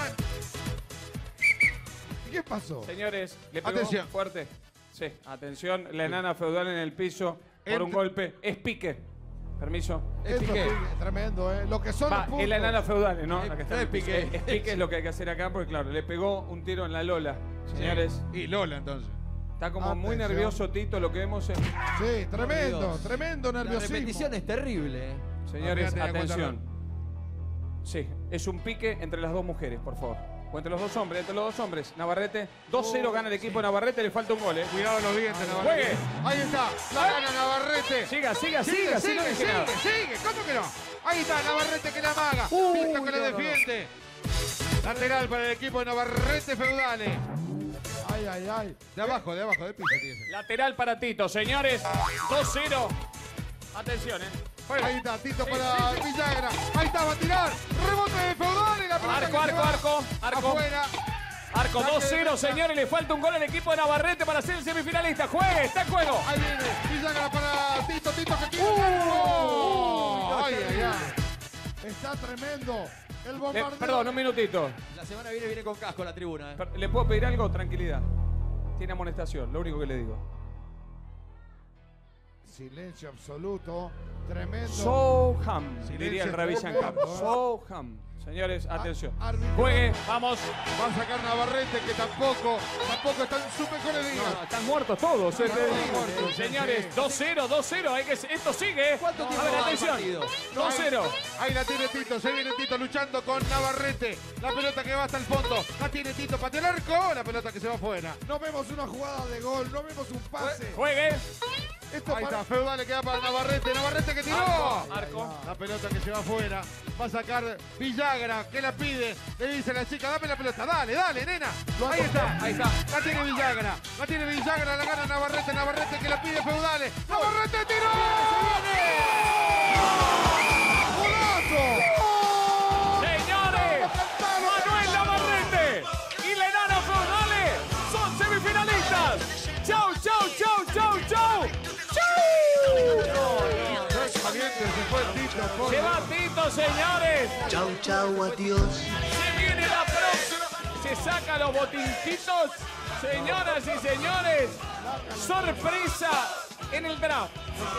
¿Qué pasó? Señores, le pegó Atención. fuerte. Sí, atención. La enana Feudal en el piso por un golpe. Es pique. Permiso. Esto Piqué. es tremendo, Lo que son los Va, puntos. es la enana Feudal, ¿no? La que está en el es piso. Piqué. Es pique es lo que hay que hacer acá porque, claro, le pegó un tiro en la lola. Señores, Y Lola entonces. está como muy Atención. nervioso Tito, lo que vemos en... Sí, tremendo, Dios. tremendo La nerviosismo. repetición es terrible, Señores, Fíjate, atención. Sí, es un pique entre las dos mujeres, por favor. O entre los dos hombres, Navarrete. 2-0 gana el equipo de Navarrete, le falta un gol, Cuidado los dientes, Juegue. Navarrete. Ahí está. La gana Navarrete. Siga, sí, no Sigue. dije nada. ¿Cómo que no? Ahí está, Navarrete que la amaga. Pinto que la defiende. Lateral para el equipo de Navarrete Feudales. Ay. De abajo, del piso tiene que ser. Lateral para Tito, señores. 2-0. Atención, Ahí está, Tito para Villagra. Ahí está, va a tirar. Rebote de Feudales. La Arco. Afuera. Arco 2-0, señores. Le falta un gol al equipo de Navarrete para ser el semifinalista. Juegue, está en juego. Ahí viene. Villagra para Tito que tiene. Ay. Está tremendo. El bombardeo. Perdón, un minutito. La semana viene con casco la tribuna. ¿Le puedo pedir algo? Tranquilidad. Tiene amonestación, lo único que le digo. Silencio absoluto. Tremendo. Soham, Silencio diría el Ravi Shankar. profundo. Soham. Señores, atención. Árbitro. Juegue, vamos. Va a sacar Navarrete, que tampoco está en su mejores días. No, están muertos todos. muertos, Señores, 2-0. Esto sigue. ¿Cuánto tiempo A ver, va el atención. partido? 2-0. Ahí la tiene Tito, se viene Tito luchando con Navarrete. La pelota que va hasta el fondo. La tiene Tito, patea el arco. La pelota que se va afuera. No vemos una jugada de gol, no vemos un pase. Juegue. Esto Ahí para- está, Feudal le queda para Navarrete. Navarrete que tiró. Arco. La pelota que se va afuera. Va a sacar Villagra, que la pide. Le dice a la chica, dame la pelota. Dale, nena. Ahí está. La tiene Villagra. La gana Navarrete. Navarrete que la pide Feudales. Navarrete tiró. ¡Golazo! Señores, Manuel Navarrete y la enana Feudale son semifinalistas. Chau. Se fue Tito. Se va Tito, señores. Chau, adiós. Se viene la próxima. Se saca los botincitos. Señoras y señores, sorpresa en el draft.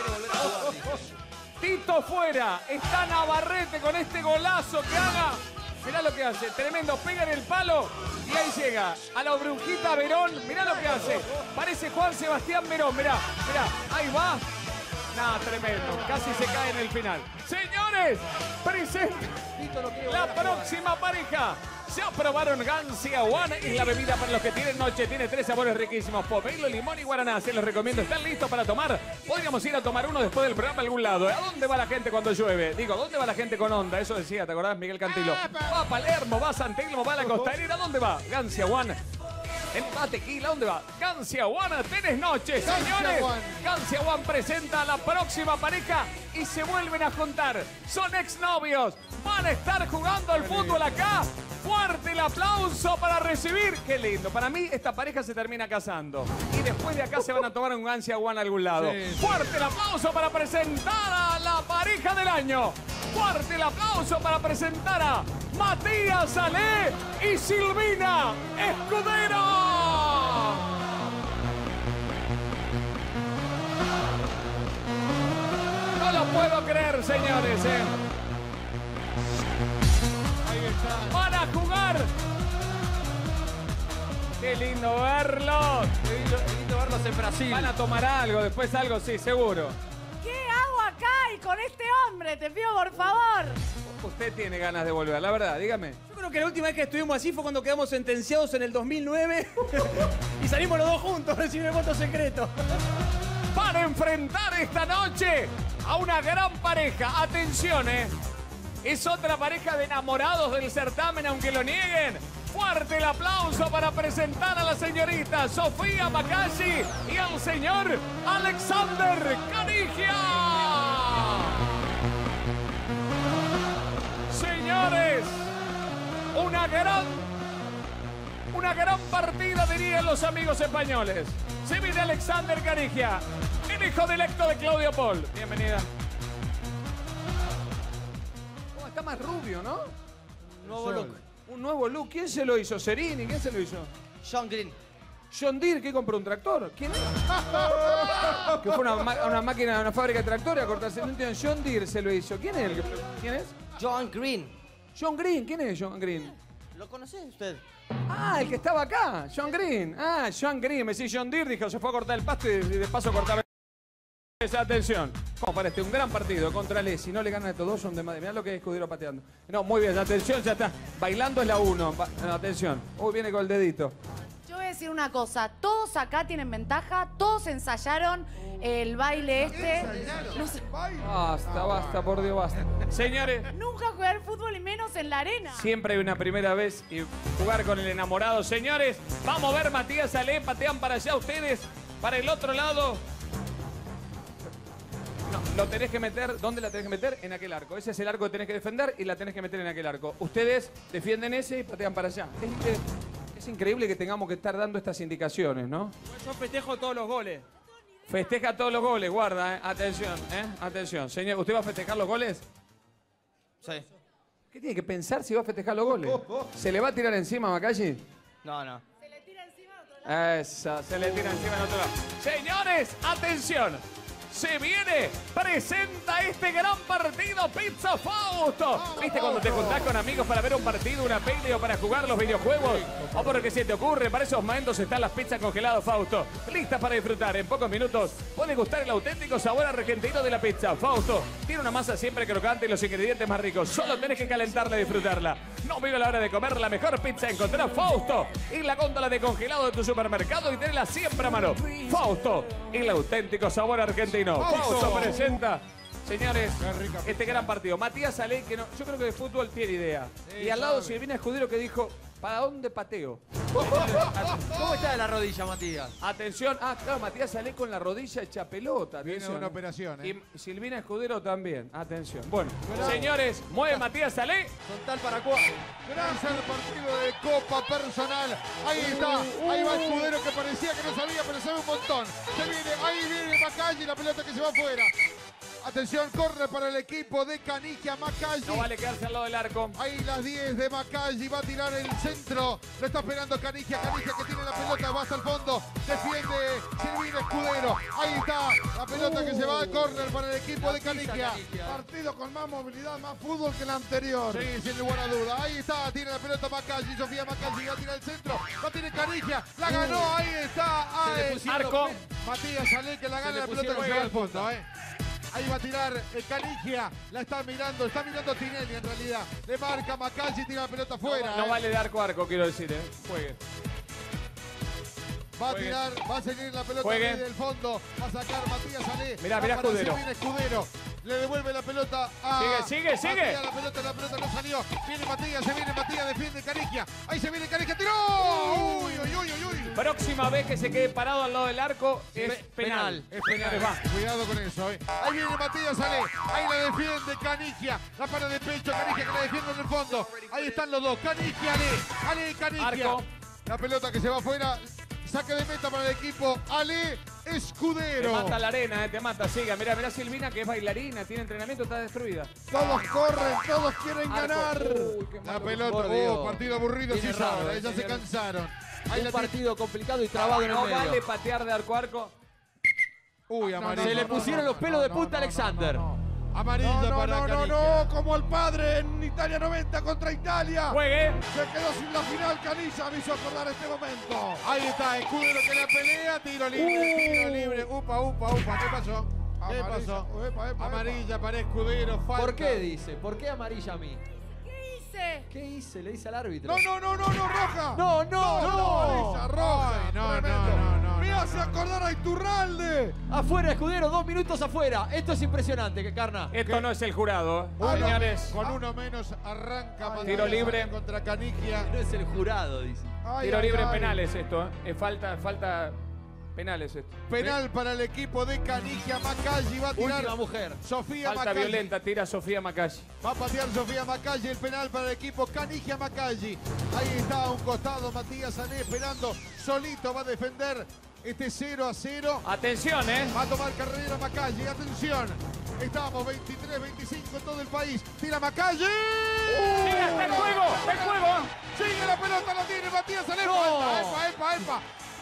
Tito fuera. Está Navarrete con este golazo que haga. Mirá lo que hace. Tremendo. Pega en el palo y ahí llega. A la brujita Verón. Mirá lo que hace. Parece Juan Sebastián Verón. Mirá. Ahí va. Nada, tremendo. Casi se cae en el final. Señores, presenta la próxima pareja. Ya probaron Gancia One. Es la bebida para los que tienen noche. Tiene 3 sabores riquísimos. Pomelo, limón y guaraná. Se los recomiendo. ¿Están listos para tomar? Podríamos ir a tomar uno después del programa a algún lado. ¿A dónde va la gente cuando llueve? Digo, ¿a dónde va la gente con onda? Eso decía, ¿te acordás, Miguel Cantilo? Va a Palermo, va a San Telmo, va a la Costanera. ¿A dónde va? Gancia One. Va Tequila, ¿dónde va? Gancia One, tenés noche, señores. Gancia One presenta a la próxima pareja y se vuelven a juntar. Son exnovios. Van a estar jugando al fútbol acá. Fuerte el aplauso para recibir. Qué lindo. Para mí, esta pareja se termina casando. Y después de acá se van a tomar un Gancia One a algún lado. Fuerte el aplauso para presentar a la pareja del año. Fuerte el aplauso para presentar a Matías Ale y Silvina Escudero. No lo puedo creer, señores. Van a jugar. Qué lindo verlos. Qué lindo verlos en Brasil. Van a tomar algo, después algo, sí, seguro. ¿Qué hago acá y con este hombre? Te pido por favor. Usted tiene ganas de volver, la verdad, dígame. Yo creo que la última vez que estuvimos así fue cuando quedamos sentenciados en el 2009 y salimos los dos juntos, recibir voto secreto. Para enfrentar esta noche a una gran pareja. Atención, es otra pareja de enamorados del certamen, aunque lo nieguen. Fuerte el aplauso para presentar a la señorita Sofía Macalli y al señor Alexander Canigia. Señores, una gran partida, dirían los amigos españoles. Se viene Alexander Canigia, el hijo directo de Claudio Paul. Bienvenida. Oh, está más rubio, ¿no? Nuevo look. Un nuevo look. ¿Quién se lo hizo? ¿Serini? ¿Quién se lo hizo? John Green. John Deere, ¿qué compró? ¿Un tractor? ¿Quién es? Que fue una máquina, una fábrica de tractores a cortarse. No entiendo. John Deere se lo hizo. ¿Quién es? ¿Quién es? John Green. John Green. ¿Quién es John Green? ¿Lo conoce usted? Ah, el que estaba acá. John Green. Ah, John Green. Me decís John Deere, dijo, se fue a cortar el pasto y de paso cortaba. Atención. Vamos para un gran partido contra Lesi. No le ganan estos dos, son de madre. Mirá lo que es Escudero pateando. No, muy bien. Atención, ya está. Bailando es la 1. No, atención. Uy, viene con el dedito. Yo voy a decir una cosa, todos acá tienen ventaja, todos ensayaron el baile este. No sé, Basta, por Dios, basta. Señores, nunca jugué al fútbol y menos en la arena. siempre hay una primera vez y jugar con el enamorado. Señores, vamos a ver Matías Ale, patean para allá ustedes, para el otro lado. No, lo tenés que meter. ¿Dónde la tenés que meter? En aquel arco. Ese es el arco que tenés que defender y la tenés que meter en aquel arco. Ustedes defienden ese y patean para allá. Es increíble que tengamos que estar dando estas indicaciones, ¿no? Yo festejo todos los goles. Festeja todos los goles, guarda, atención, atención. Señor, ¿usted va a festejar los goles? Sí. ¿Qué tiene que pensar si va a festejar los goles? ¿Se le va a tirar encima a Macalli? No. Se le tira encima de otro lado. Esa, se le tira encima en otro lado. Señores, atención. Se viene, presenta este gran partido Pizza Fausto. ¿Viste cuando te juntás con amigos para ver un partido, una peli o para jugar los videojuegos? O por lo que se te ocurre, para esos momentos están las pizzas congeladas Fausto. Listas para disfrutar. En pocos minutos puede gustar el auténtico sabor argentino de la pizza. Fausto tiene una masa siempre crocante y los ingredientes más ricos. Solo tenés que calentarla y disfrutarla. No vive a la hora de comer la mejor pizza. Encontrá Fausto en la góndola de congelado de tu supermercado y tenela siempre a mano. Fausto, el auténtico sabor argentino. Fausto presenta, señores, este gran partido. Matías Ale, que no, yo creo que de fútbol tiene idea. Y al lado Silvina Escudero que dijo, ¿para dónde pateo? ¿Cómo está de la rodilla, Matías? Atención, claro, Matías sale con la rodilla hecha pelota. Viene Atención. una operación, Y Silvina Escudero también, atención. Bueno, señores, mueve Matías Salé. Son tal para cual. Gran partido de Copa Personal. Ahí está. Ahí va Escudero que parecía que no sabía, pero sabe un montón. Ahí viene Macalli, la pelota que se va afuera. Atención, corre para el equipo de Canigia. Macalli. No vale quedarse al lado del arco. Ahí las 10 de Macalli. Va a tirar el centro. Lo está esperando Canigia. Canigia que tiene la pelota. Va hasta el fondo. Defiende Silvina Escudero. Ahí está. La pelota que se va a córner para el equipo de Canigia. Partido con más movilidad, más fútbol que el anterior. Sí, sin lugar a duda. Ahí está. Tiene la pelota Macalli. Sofía Macalli va a tirar el centro. La tiene Canigia. La ganó. Ahí está. Arco. Matías Salé que la gana la pelota que se va al fondo. Ahí va a tirar Canigia, la está mirando Tinelli en realidad. Le marca Macalli, tira la pelota afuera. No vale de arco a arco, quiero decir, Juegue. Va a tirar, va a seguir la pelota desde el fondo. Va a sacar Matías Salé. Mirá Escudero. Escudero. Le devuelve la pelota a... Sigue. Matías, la pelota no salió. Viene Matías, defiende Canigia. Ahí se viene Canigia, tiró. Uy. Próxima vez que se quede parado al lado del arco es penal. Es penal. Cuidado con eso, Ahí viene Matías Salé. Ahí la defiende Canigia. La para de pecho Canigia que la defiende en el fondo. Ahí están los dos. Canigia, Ale Canigia. Arco. La pelota que se va afuera. Saque de meta para el equipo Ale Escudero. Te mata la arena, te mata. Siga, mirá Silvina que es bailarina, tiene entrenamiento, está destruida. Todos corren, todos quieren ganar. La pelota, partido aburrido, sí saben, ya se cansaron. Hay un partido complicado y trabado en el medio. No vale patear de arco a arco. Uy, amarillo. Se le pusieron los pelos de punta a Alexander. Amarilla para Canigia. Como el padre en Italia 90 contra Italia. Juegue. Se quedó sin la final, Canilla me hizo acordar este momento. Ahí está, Escudero que la pelea, tiro libre. Upa. ¿Qué pasó? Amarilla para Escudero, falta. ¿Por qué dice? ¿Por qué amarilla a mí? ¿Qué hice? Le dice al árbitro. No, roja. No. Amarilla, roja. Ay, no. Me hace acordar a Iturralde. Afuera, Escudero, 2 minutos afuera. Esto es impresionante, Carna. Esto no es el jurado. Señores. Con uno menos arranca tiro libre contra Canigia. No es el jurado, dice. Tiro libre penales esto. Falta penales esto. Penal para el equipo de Canigia. Macalli va a tirar. Última mujer. Sofía Falta Macalli. violenta, tira Sofía Macalli. Va a patear Sofía Macalli, el penal para el equipo Canigia Macalli. Ahí está a un costado Matías Salé esperando. Solito va a defender este 0-0. Atención, Va a tomar carrera Macalli, atención. Estamos 23-25 en todo el país. Tira Macalli. ¡Sigue, está en juego! Sigue la pelota, la tiene Matías Salé. No. ¡Epa!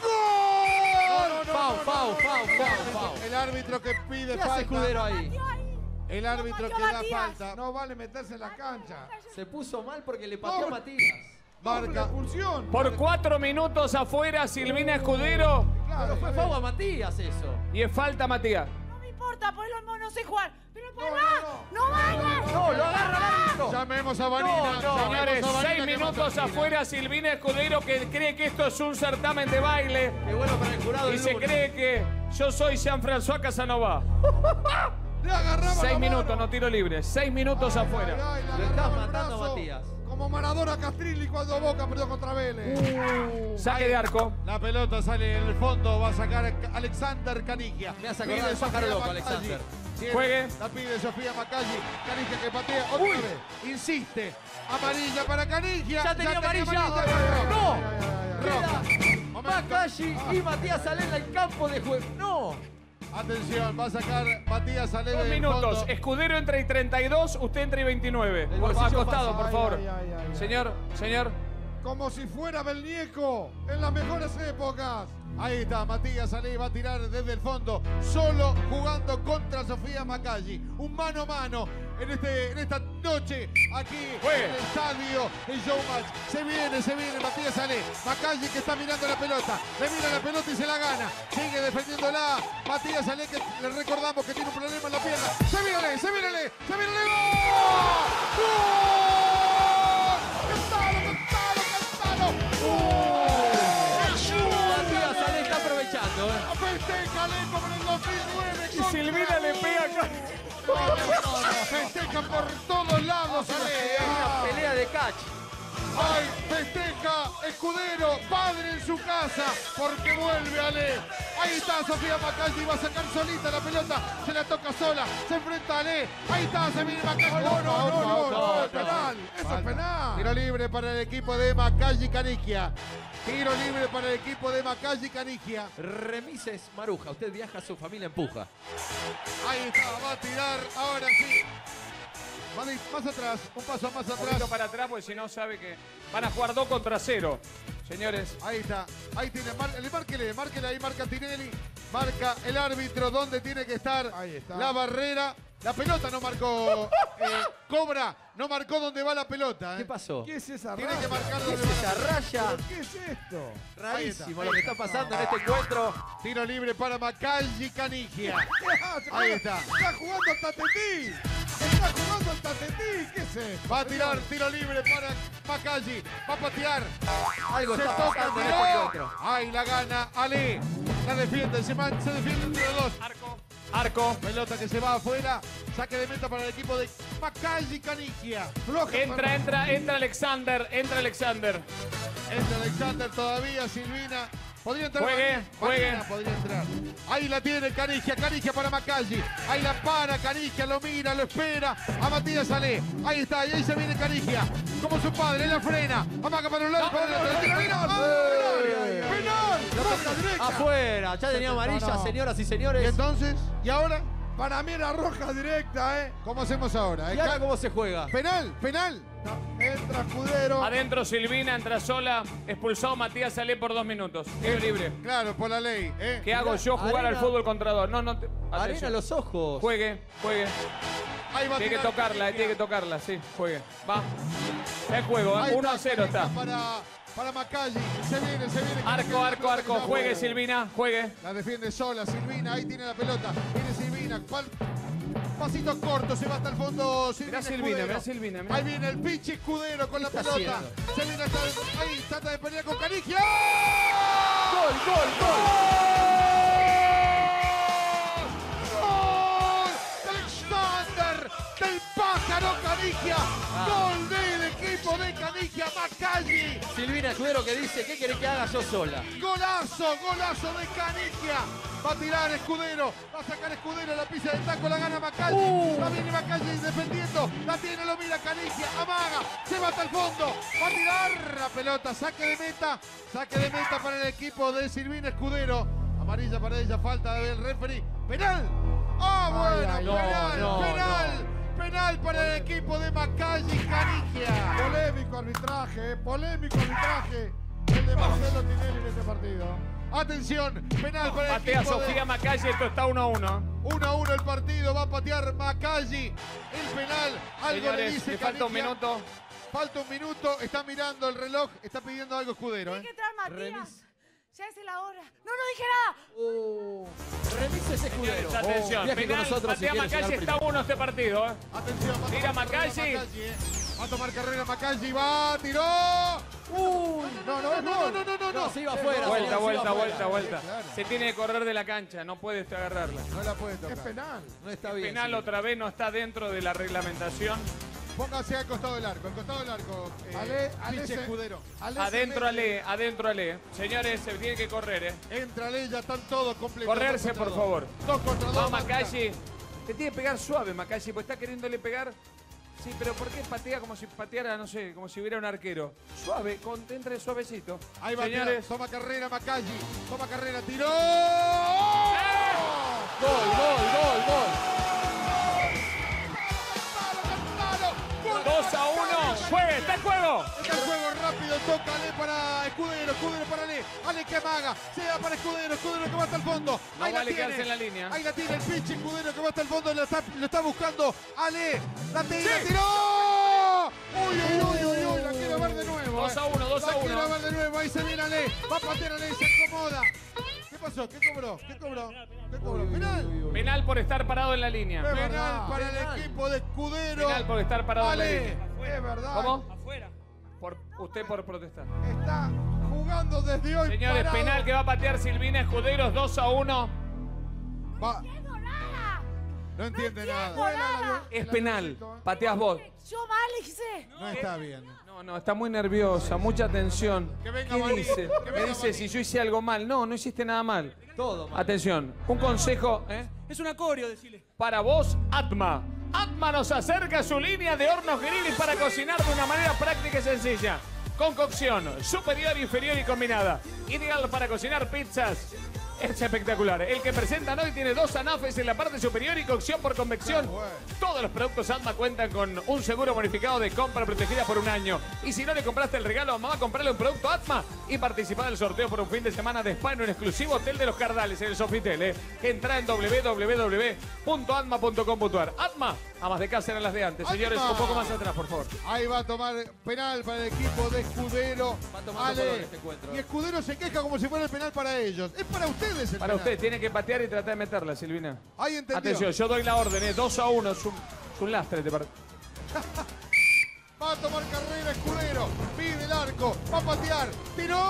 ¡Gol! Foul. El árbitro que pide ¿Qué hace falta. Escudero ahí? El árbitro que da falta. No vale meterse en la cancha. Se puso mal porque le pateó a Matías. Marca. Expulsión. Por 4 minutos afuera Silvina Escudero. Pero fue foul a Matías eso. Y es falta Matías. No me importa, por el no sé jugar. Pero no vayas. No, lo agarra el árbitro. Llamemos a Vanina. Señores, 6 minutos afuera Silvina Escudero que cree que esto es un certamen de baile. Qué bueno para el jurado. Y se cree que yo soy Jean-François Casanova. Le agarraba 6 la minutos, mano. no tiro libre. 6 minutos afuera. Le Lo agarraba estás el matando a brazo, Matías. Como Maradona Castrilli cuando Boca perdió contra Vélez. Saque de arco. La pelota sale en el fondo, va a sacar Alexander Canigia. Me hace acordar el pájaro loco, Alexander. Juegue. La pide Sofía Macalli. Canigia que patea otra vez. Insiste. Amarilla para Canigia. Ya tenía amarilla. No. Queda Macalli y Matías Salé en el campo de juego. No. Atención, va a sacar Matías Salé 2 del minutos. fondo. Escudero entra y 32, usted entra y 29. Por bolsillo acostado, fácil. por favor. Ay. Señor. Como si fuera Belnieco en las mejores épocas. Ahí está, Matías Salé va a tirar desde el fondo, solo jugando contra Sofía Macalli. Un mano a mano en esta noche aquí en el estadio de Showmatch. Se viene Matías Salé. Macalli que está mirando la pelota. Le mira la pelota y se la gana. Sigue defendiéndola. Matías Salé que le recordamos que tiene un problema en la pierna. Se viene. Matías Salé está aprovechando. Festejale como en el 2009. Y Silvina le pega acá. Festeja por todos lados, Salé. Una pelea de catch. ¡Ay! Festeja Escudero, padre en su casa, porque vuelve Ale. Ahí está Sofía Macalli, va a sacar solita la pelota, se la toca sola, se enfrenta a Ale. Ahí está, se viene Macalli. No, es penal. Eso es penal. Tiro libre para el equipo de Macalli Canigia. Tiro libre para el equipo de Macalli Canigia. Remises Maruja. Usted viaja, su familia empuja. Ahí está, va a tirar, ahora sí. Más atrás, un paso más Un atrás. poquito para atrás, porque si no sabe que van a jugar 2 contra 0. Señores. Ahí está, ahí tiene, márquele ahí, marca Tinelli, marca el árbitro donde tiene que estar. Ahí está. La barrera. La pelota no marcó Cobra, no marcó dónde va la pelota. ¿Qué pasó? ¿Qué es esa Tiene raya? que marcar ¿Qué dónde es va esa la pelota. raya? ¿Qué es esto? Rarísimo lo que está pasando en este encuentro. Tiro libre para Macalli Canigia. Ahí está. Está jugando el Tatetí. Está jugando el Tatetí. ¿Qué es esto? Va a tirar tiro libre para Macalli. Va a patear. Algo Se está toca, pasando en tiró. este encuentro. Ahí la gana Ale. La defiende, se defiende entre los dos. Arco. Pelota que se va afuera. Saque de meta para el equipo de Macalli Canigia. Entra Alexander. Entra Alexander todavía, Silvina. Podría entrar. Juegue. Marina podría entrar. Ahí la tiene Canigia para Macalli. Ahí la para Canigia, lo mira, lo espera. A Matías Salé. Ahí está, y ahí se viene Canigia. Como su padre, la frena. Amaga para un lado, para el otro. ¡Penal! Roja directa. Afuera. Ya tenía amarilla, señoras y señores. ¿Y entonces? ¿Y ahora? Para mí era roja directa, ¿eh? ¿Cómo hacemos ahora? ¿Y ahora cómo se juega? Penal. No, entra Escudero. Adentro Silvina, entra sola. Expulsado Matías Salé por 2 minutos. Tiro libre. Claro, por la ley. ¿Qué hago yo? Jugar al fútbol contra 2. No. Arena Atención. los ojos. Juegue. Ahí va a Tiene que tirar tocarla, Canigia. sí. Juegue. Va. Es juego, Ahí 1-0 está. Para Macalli. Se viene. Arco. Juegue Silvina. Juegue. La defiende sola Silvina. Ahí tiene la pelota. Viene Silvina. Pasito corto. Se va hasta el fondo. Mirá Silvina. Ahí viene el pinche Escudero con la ¿Qué pelota. está Se viene hasta ahí. Trata de pelear con Canigia. ¡Gol! ¡Gol! Alexander del pájaro Canigia. Gol del equipo de Canigia. Macalli. Silvina Escudero que dice, ¿qué querés que haga yo sola? Golazo de Canigia. Va a tirar Escudero. Va a sacar Escudero la pisa del taco. La gana Macalli. Va viene Macalli defendiendo. La tiene, lo mira Canigia. Amaga. Se va hasta el fondo. Va a tirar la pelota. Saque de meta para el equipo de Silvina Escudero. Amarilla para ella. Falta del referee. ¡Penal! Penal para el equipo de Macalli Canigia. Polémico arbitraje. El de Marcelo Tinelli en este partido. Atención, penal para el Patea equipo Sofía Macalli, esto está 1-1. 1-1 el partido, va a patear Macalli. El penal, algo le Señores, dice le falta un Canigia. minuto. Falta un minuto, está mirando el reloj, está pidiendo algo Escudero. Tiene que entrar Matías. Ya es la hora. No dije nada. Remises Escudero. Señores, atención, Viaje con penal, nosotros si patea quiere Macalli, llegar está primero. 1 este partido. Atención, va a Tira tomar carrera Macalli. Va a tomar carrera Macalli, va, tiró. No. Se iba afuera. Vuelta. Se tiene que correr de la cancha, no puede agarrarla. No la puede tocar. Es penal. No está bien. Penal otra vez, no está dentro de la reglamentación. Póngase al costado del arco, Ale pinche se- Escudero. Adentro Ale. Señores, se tiene que correr, Entra ya están todos completos. Correrse, por favor. 2 contra 2. Va Macalli. Te tiene que pegar suave, Macalli, porque está queriéndole pegar. Sí, pero ¿por qué patea como si pateara, no sé, como si hubiera un arquero? Suave, entre suavecito. Ahí va, señores. toma carrera Macalli. Toma carrera, tiró. Gol. 2-1. Juegue, está en juego. Está el juego rápido, toca Ale para Escudero para Ale. Ale que amaga, se va para Escudero que va hasta el fondo. No Ahí vale la tiene. quedarse en la línea. Ahí la tiene el pinche Escudero que va hasta el fondo, lo está buscando Ale. La tiró. Uy, la quiere ver de nuevo. 2-1. La quiere ver de nuevo, ahí se viene Ale. Va a patear Ale, se acomoda. ¿Qué pasó? ¿Qué cobró? ¿Penal? Penal por estar parado en la línea. Penal para el equipo de Escudero. Penal por estar parado en la Ale, línea. es verdad. ¿Cómo? Afuera. Usted por protestar. Está jugando desde hoy. Señores, parado. penal que va a patear Silvina Escuderos, 2-1. Va. No entiende nada. Es penal. Pateas vos. Yo mal hice. No está bien. No, está muy nerviosa, mucha tensión. Que venga ¿Qué Mani, dice? que Me venga dice Mani. si yo hice algo mal. No hiciste nada mal. Todo mal. Atención, un consejo, Es un acorio, decile. para vos, Atma. Atma nos acerca a su línea de hornos grill para cocinar de una manera práctica y sencilla. Con cocción superior, inferior y combinada. Ideal para cocinar pizzas. Es espectacular. El que presentan hoy tiene 2 anafes en la parte superior y cocción por convección. Todos los productos Atma cuentan con un seguro bonificado de compra protegida por 1 año. Y si no le compraste el regalo a mamá, comprarle un producto Atma y participar del sorteo por un fin de semana de spa en un exclusivo hotel de los Cardales en el Sofitel. Entra en www.atma.com.ar. Atma, amas de casa eran las de antes. Señores, Atma. un poco más atrás, por favor. Ahí va a tomar penal para el equipo de Escudero. Va tomando color este encuentro. Y Escudero se queja como si fuera el penal para ellos. Es para ustedes el Para penal. usted, tiene que patear y tratar de meterla, Silvina. Ahí entendió. Atención, yo doy la orden, 2-1. Es un lastre este partido. Va a tomar carrera Escudero. Pide el arco. Va a patear. ¡Tiró!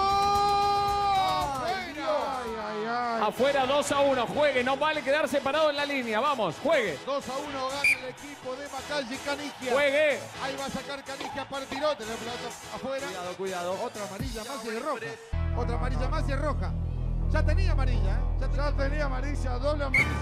¡Fuera! Afuera 2-1, juegue, no vale quedarse parado en la línea, vamos, juegue. 2-1 gana el equipo de Macalli Canigia. Juegue. Ahí va a sacar Canigia para el tirote. La pelota afuera. Cuidado. Otra amarilla más y es roja. Otra amarilla más y es roja. Ya tenía amarilla, ¿eh? Ya tenía amarilla, doble amarilla.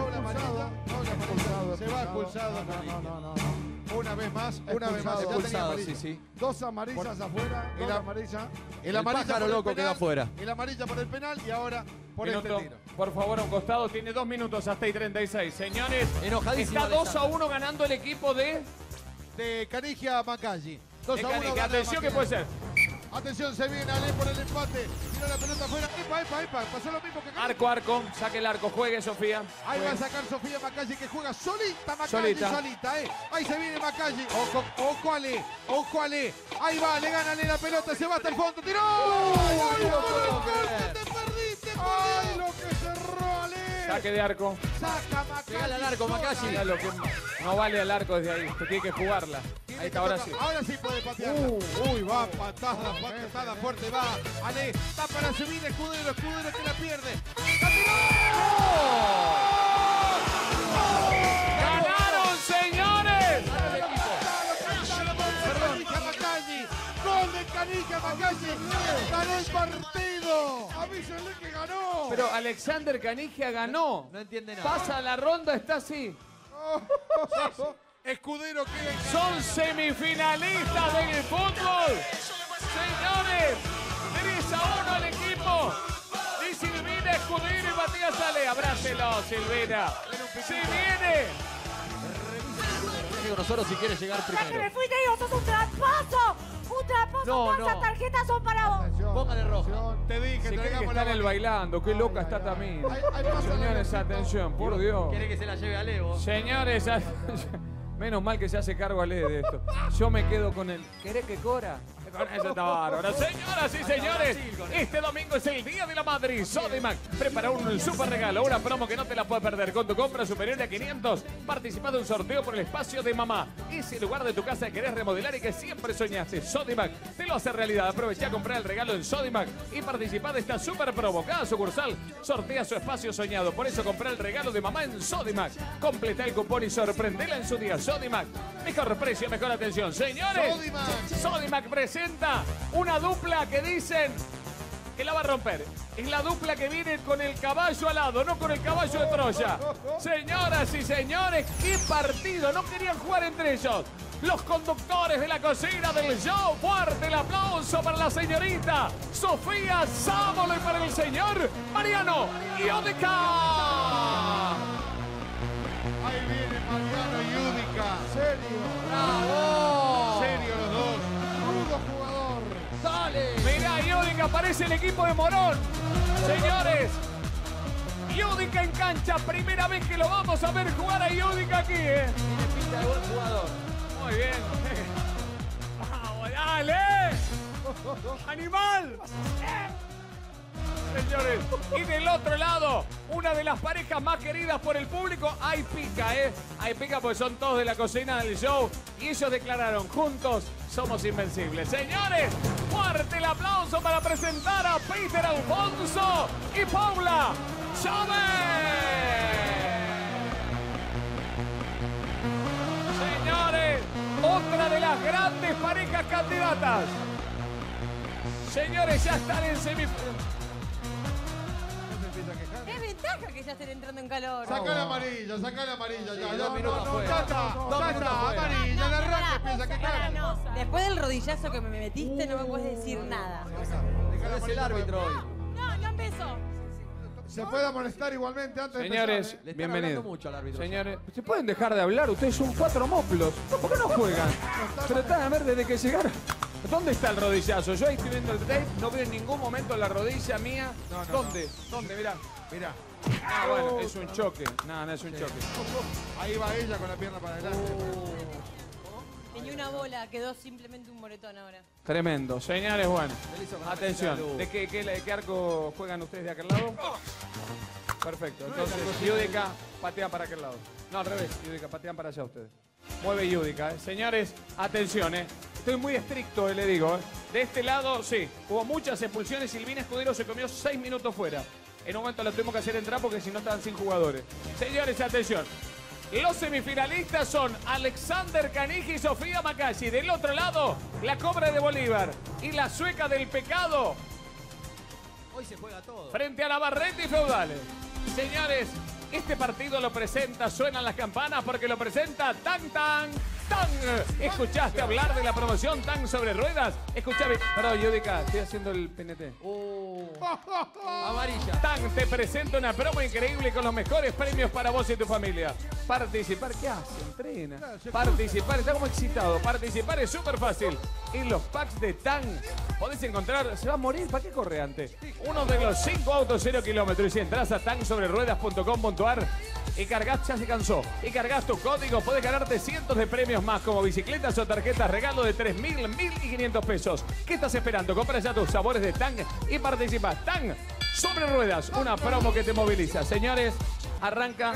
Se va expulsado. No. Una vez más, ya tenía amarilla. Sí. 2 amarillas afuera, 2 amarillas. El amarilla pájaro por el loco penal, queda afuera. El amarilla por el penal y ahora por Minuto, este tiro. por favor, a un costado, tiene 2 minutos hasta y 36. Señores, Enojadísimo está 2-1 ganando el equipo de Canigia Macalli. 2-1 Canigia. gana Atención que Macalli. puede ser. Atención, se viene Ale por el empate. Tira la pelota afuera. Epa. Pasó lo mismo que Canigia. Arco, saque el arco, juegue Sofía. Ahí va a sacar Sofía Macalli que juega solita, Solita. Ahí se viene Macalli. Ojo Ale. Ahí va, le gana la pelota, se va hasta el fondo. ¡Tiró! ¡Te perdiste! ¡Ay, lo que cerró Ale! Saque de arco. Saca Macalli. Pegale al arco, Macalli. Mira lo que no vale al arco desde ahí, usted tiene que jugarla. Ahí está, ahora sí. Ahora sí puede patear. Uy, va patada fuerte, va. Ale, está para subir Escudero que la pierde. ¡La tiró! ¡Ganaron, señores! ¡Gol de Canigia Macalli! ¡Ganó el partido! ¡Avísenle que ganó! Pero Alexander Canigia ganó. No entiende nada. Pasa la ronda, está así. Escudero queda en Son semifinalistas del fútbol. Señores, 3-1 al equipo. Y Silvina Escudero y Matías sale. Abrácelo, Silvina. Si viene. Digo, nosotros si quiere llegar Ya que me primero. fuiste, digo, sos un tramposo. Un tramposo. No, Todas no. esas tarjetas son para vos. Póngale roja. Te dije, Se cree que traigamos está en el la bailando. Qué loca está Tamina. Ahí pasa la Señores, lechita. atención, por Dios. Quiere que se la lleve a Leo. Señores, menos mal que se hace cargo Ale de esto. Yo me quedo con el. ¿Querés que cora? Con eso está bárbaro. Señoras y señores, este domingo es el Día de la Madre y Sodimac prepara un super regalo, una promo que no te la puedes perder. Con tu compra superior a 500, participa de un sorteo por el espacio de mamá. Ese lugar de tu casa que querés remodelar y que siempre soñaste. Sodimac te lo hace realidad. Aprovecha a comprar el regalo en Sodimac y participa de esta super promo. Cada sucursal sortea su espacio soñado. Por eso compra el regalo de mamá en Sodimac. Completa el cupón y sorprendela en su día. Sodimac, mejor precio, mejor atención. Señores, Sodimac presenta una dupla que dicen que la va a romper. Es la dupla que viene con el caballo alado, no con el caballo de Troya. Señoras y señores, qué partido. No querían jugar entre ellos. Los conductores de la cocina del show. Fuerte el aplauso para la señorita Sofía Sámolo y para el señor Mariano Iudica. Ahí viene Mariano Iudica. Serio. ¡Bravo! Serio los dos. Rudo jugador. Dale. Mirá, Iudica, aparece el equipo de Morón. Señores, Iudica en cancha. Primera vez que lo vamos a ver jugar a Iudica aquí, Tiene pinta de buen jugador. Muy bien. ¡Vamos, dale! ¡Animal! Señores, y del otro lado, una de las parejas más queridas por el público. Hay pica, ¿eh? Hay pica porque son todos de la cocina del show. Y ellos declararon, juntos somos invencibles. Señores, fuerte el aplauso para presentar a Peter Alfonso y Paula Chávez. Señores, otra de las grandes parejas candidatas. Señores, ya están en semifinales. Es ventaja que ya estén entrando en calor. Sacá la amarilla, sacá la amarilla. Sí, Ya, dos ya, minutos no, afuera. ya está, ya está, amarilla, el arranque piensa que claro. Después del rodillazo que me metiste, no me puedes decir nada. Es el árbitro hoy. No empezó. Se puede amonestar igualmente antes de Señores, empezar, Le están bienvenidos. hablando mucho al árbitro. Señores, ¿se pueden dejar de hablar? Ustedes son 4 moplos. ¿Por qué no juegan? Pero están a ver desde que llegaron. ¿Dónde está el rodillazo? Yo ahí estoy viendo el tape, no veo en ningún momento la rodilla mía. ¿Dónde? ¿Dónde? Mirá. Mirá. Ah, bueno, es un choque. No, no es un choque. Ahí va ella con la pierna para adelante. Tenía una bola, quedó simplemente un moretón ahora. Tremendo. Señores, bueno. Se le hizo con la Atención. luz. ¿De qué arco juegan ustedes de aquel lado? Perfecto. Entonces, Iudica patean para aquel lado. No, al revés. Iudica patean para allá ustedes. Mueve Iudica. Señores, atención, Estoy muy estricto, le digo. De este lado, sí. Hubo muchas expulsiones. Silvina Escudero se comió 6 minutos fuera. En un momento la tuvimos que hacer entrar porque si no estaban sin jugadores. Señores, atención. Los semifinalistas son Alexander Canigi y Sofía Macalli. Del otro lado, la Cobra de Bolívar y la Sueca del Pecado. Hoy se juega todo. Frente a la Barreta y Feudales. Señores, este partido lo presenta, suenan las campanas porque lo presenta Tan Tan Tan. ¿Escuchaste hablar de la promoción Tan sobre ruedas? Escuchame. Perdón, Iudica, estoy haciendo el PNT. Amarilla. Tan, te presento una promo increíble con los mejores premios para vos y tu familia. Participar, ¿qué hace? Entrena. Participar, está como excitado. Participar es súper fácil. En los packs de Tan podés encontrar, se va a morir, ¿para qué corre antes? Uno de los 5 autos 0 kilómetros. Y si entras a tansobreruedas.com.ar y cargas, ya se cansó, y cargas tu código, podés ganarte cientos de premios más como bicicletas o tarjetas regalo de 3.000, 1.500 pesos. ¿Qué estás esperando? Compra ya tus sabores de Tan y participa. Tan sobre ruedas, una promo que te moviliza. Señores, arranca.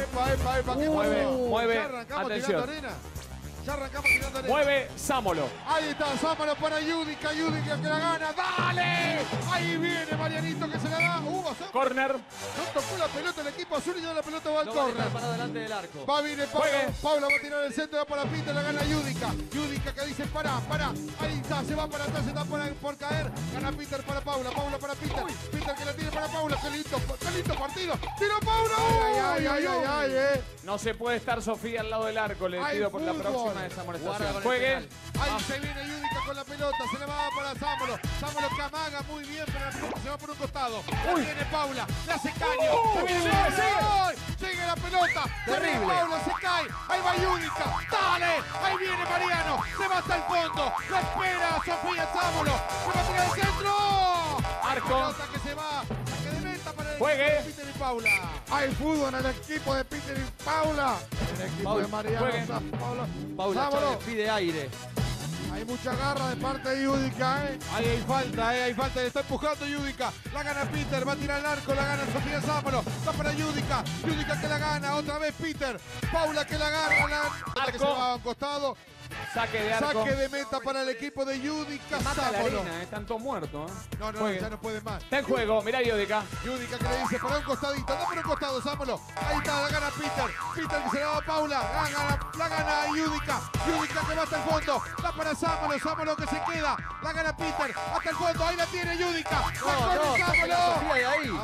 Mueve, Ya arrancamos atención. tirando arena. Ya arrancamos tirando arena. Mueve Sámolo. Ahí está, Sámolo para Iudica, Iudica que la gana. ¡Dale! Ahí viene Marianito que se la da. Corner. No tocó la pelota el equipo azul y ya la pelota va al No va a córner. dejar para delante del arco. Va, viene Paula. Juegue. Paula va a tirar el centro, va para Peter, la gana Iudica. Iudica que dice pará. Ahí está, se va para atrás, se está por caer. Gana Peter para Paula, Paula para Peter. Peter que la tiene para Paula. Qué lindo partido. ¡Tira Paula! ¡Ay! No se puede estar Sofía al lado del arco. Le Hay pido por la fútbol. próxima esa Guarda amonestación. con el Juegue. penal. Ahí se viene Iudica con la pelota, se la va para Sámolo. Sámolo que amaga muy bien, pero la pelota se va por un costado. La tiene Paula, le hace caño. Se viene ¡ay! Sigue la pelota. Terrible. Paula se cae. Ahí va Iudica. ¡Dale! Ahí viene Mariano. Se va hasta el fondo. La espera Sofía Sámolo. Se va a tirar el centro. Arco. Pelota que se va. Que de meta para el Juegue. equipo de Peter y Paula. Hay fútbol en el equipo de Peter y Paula. En el equipo Paula, de Mariano. juegue. Paula Sámolo. Chávez pide aire. Hay mucha garra de parte de Iudica, Ahí hay falta, le está empujando Iudica. La gana Peter, va a tirar el arco, la gana Sofía Sámolo. Va para Iudica, Iudica que la gana, otra vez Peter. Paula que la agarra, la que se va a un costado. Saque de arco. Saque de meta para el equipo de Iudica. Mata la Sámolo. arena, están todos muertos. No, Juegue. ya no puede más. Está en juego, mirá Iudica. Iudica que le dice para un costadito, no para un costado, Sámolo. Ahí está, la gana Peter. Peter que se la va a Paula. La gana Iudica. Iudica que va hasta el fondo. La para Sámolo. Sámolo que se queda. La gana Peter. Hasta el fondo. Ahí la tiene Iudica. La corre Sofía de ahí.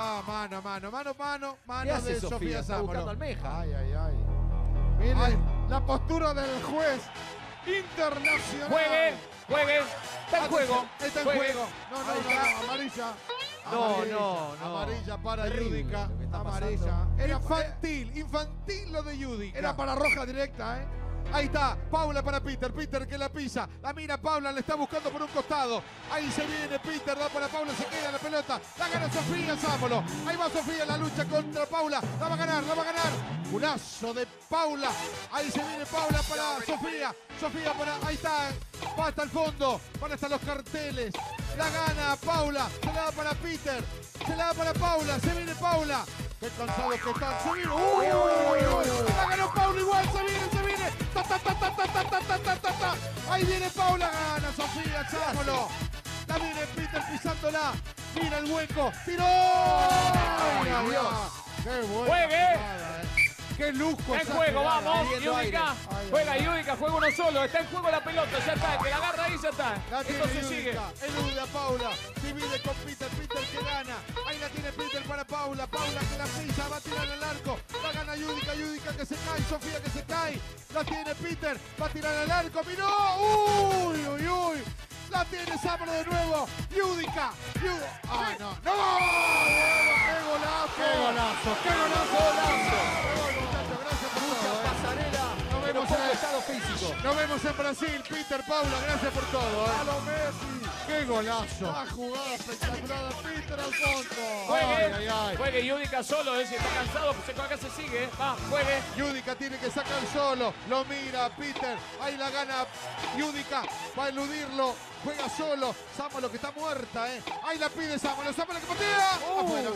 Mano ¿Qué hace de Sofía? Sofía Está Sámolo. buscando almeja. Ay. Miren la postura del juez internacional. Juegue. Está en juego. Está en Juegue. juego. No, amarilla. No. Amarilla para Terrible Yudica. lo que está Amarilla. pasando. Infantil lo de Yudica. Era para roja directa, ¿eh? Ahí está, Paula para Peter que la pisa, la mira Paula, le está buscando por un costado, ahí se viene Peter, da para Paula, se queda la pelota, la gana Sofía Sámolo, ahí va Sofía en la lucha contra Paula, la va a ganar, golazo de Paula, ahí se viene Paula para Sofía para, ahí está, va hasta el fondo, van hasta los carteles, la gana Paula, se la da para Peter, se la da para Paula, se viene Paula. Qué cansado que está. Se viene. La ganó Paula igual. Se viene. Ahí viene Paula. Gana Sofía Sámolo. La viene Peter pisándola. Mira el hueco. ¡Tiró! ¡Ay, Dios! ¡Qué bueno! ¡Juegue! ¡Qué lujo! Está en juego, vamos. Yudica. Juega Yudica, juega uno solo. Está en juego la pelota. Ya está. Que la agarra ahí, ya está. La tiene Esto se sigue. Elude a Paula. Divide con Peter que gana. Ahí la tiene Peter para Paula. Paula que la pisa. Va a tirar al arco. La gana Yudica que se cae. Sofía que se cae. La tiene Peter. Va a tirar al arco. ¡Miró! ¡Uy! La tiene Sámolo de nuevo. Yudica. ¡Ay, no! ¡No! ¡Qué golazo! Muchachos, gracias por todo. Pasarela. Estado físico. Nos vemos en Brasil, Peter, Paula, gracias por todo. ¡A lo Messi! ¡Qué golazo! La jugada espectacular de Peter al fondo. Juegue Yudica solo, si está cansado, pues acá se sigue. Va, juegue. Yudica tiene que sacar solo. Lo mira Peter. Ahí la gana Yudica. Va a eludirlo. Juega solo. Sámolo que está muerta, Ahí la pide Sámolo. Sámolo que patea. Afuera.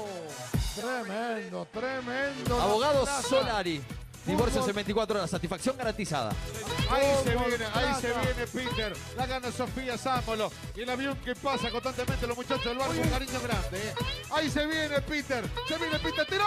Tremendo. Abogado Solari. Divorcios en 24 horas. Satisfacción garantizada. Ahí se viene Peter. La gana Sofía Sámolo. Y el avión que pasa constantemente los muchachos del barco. Un cariño grande, Ahí se viene Peter. ¡Tiró!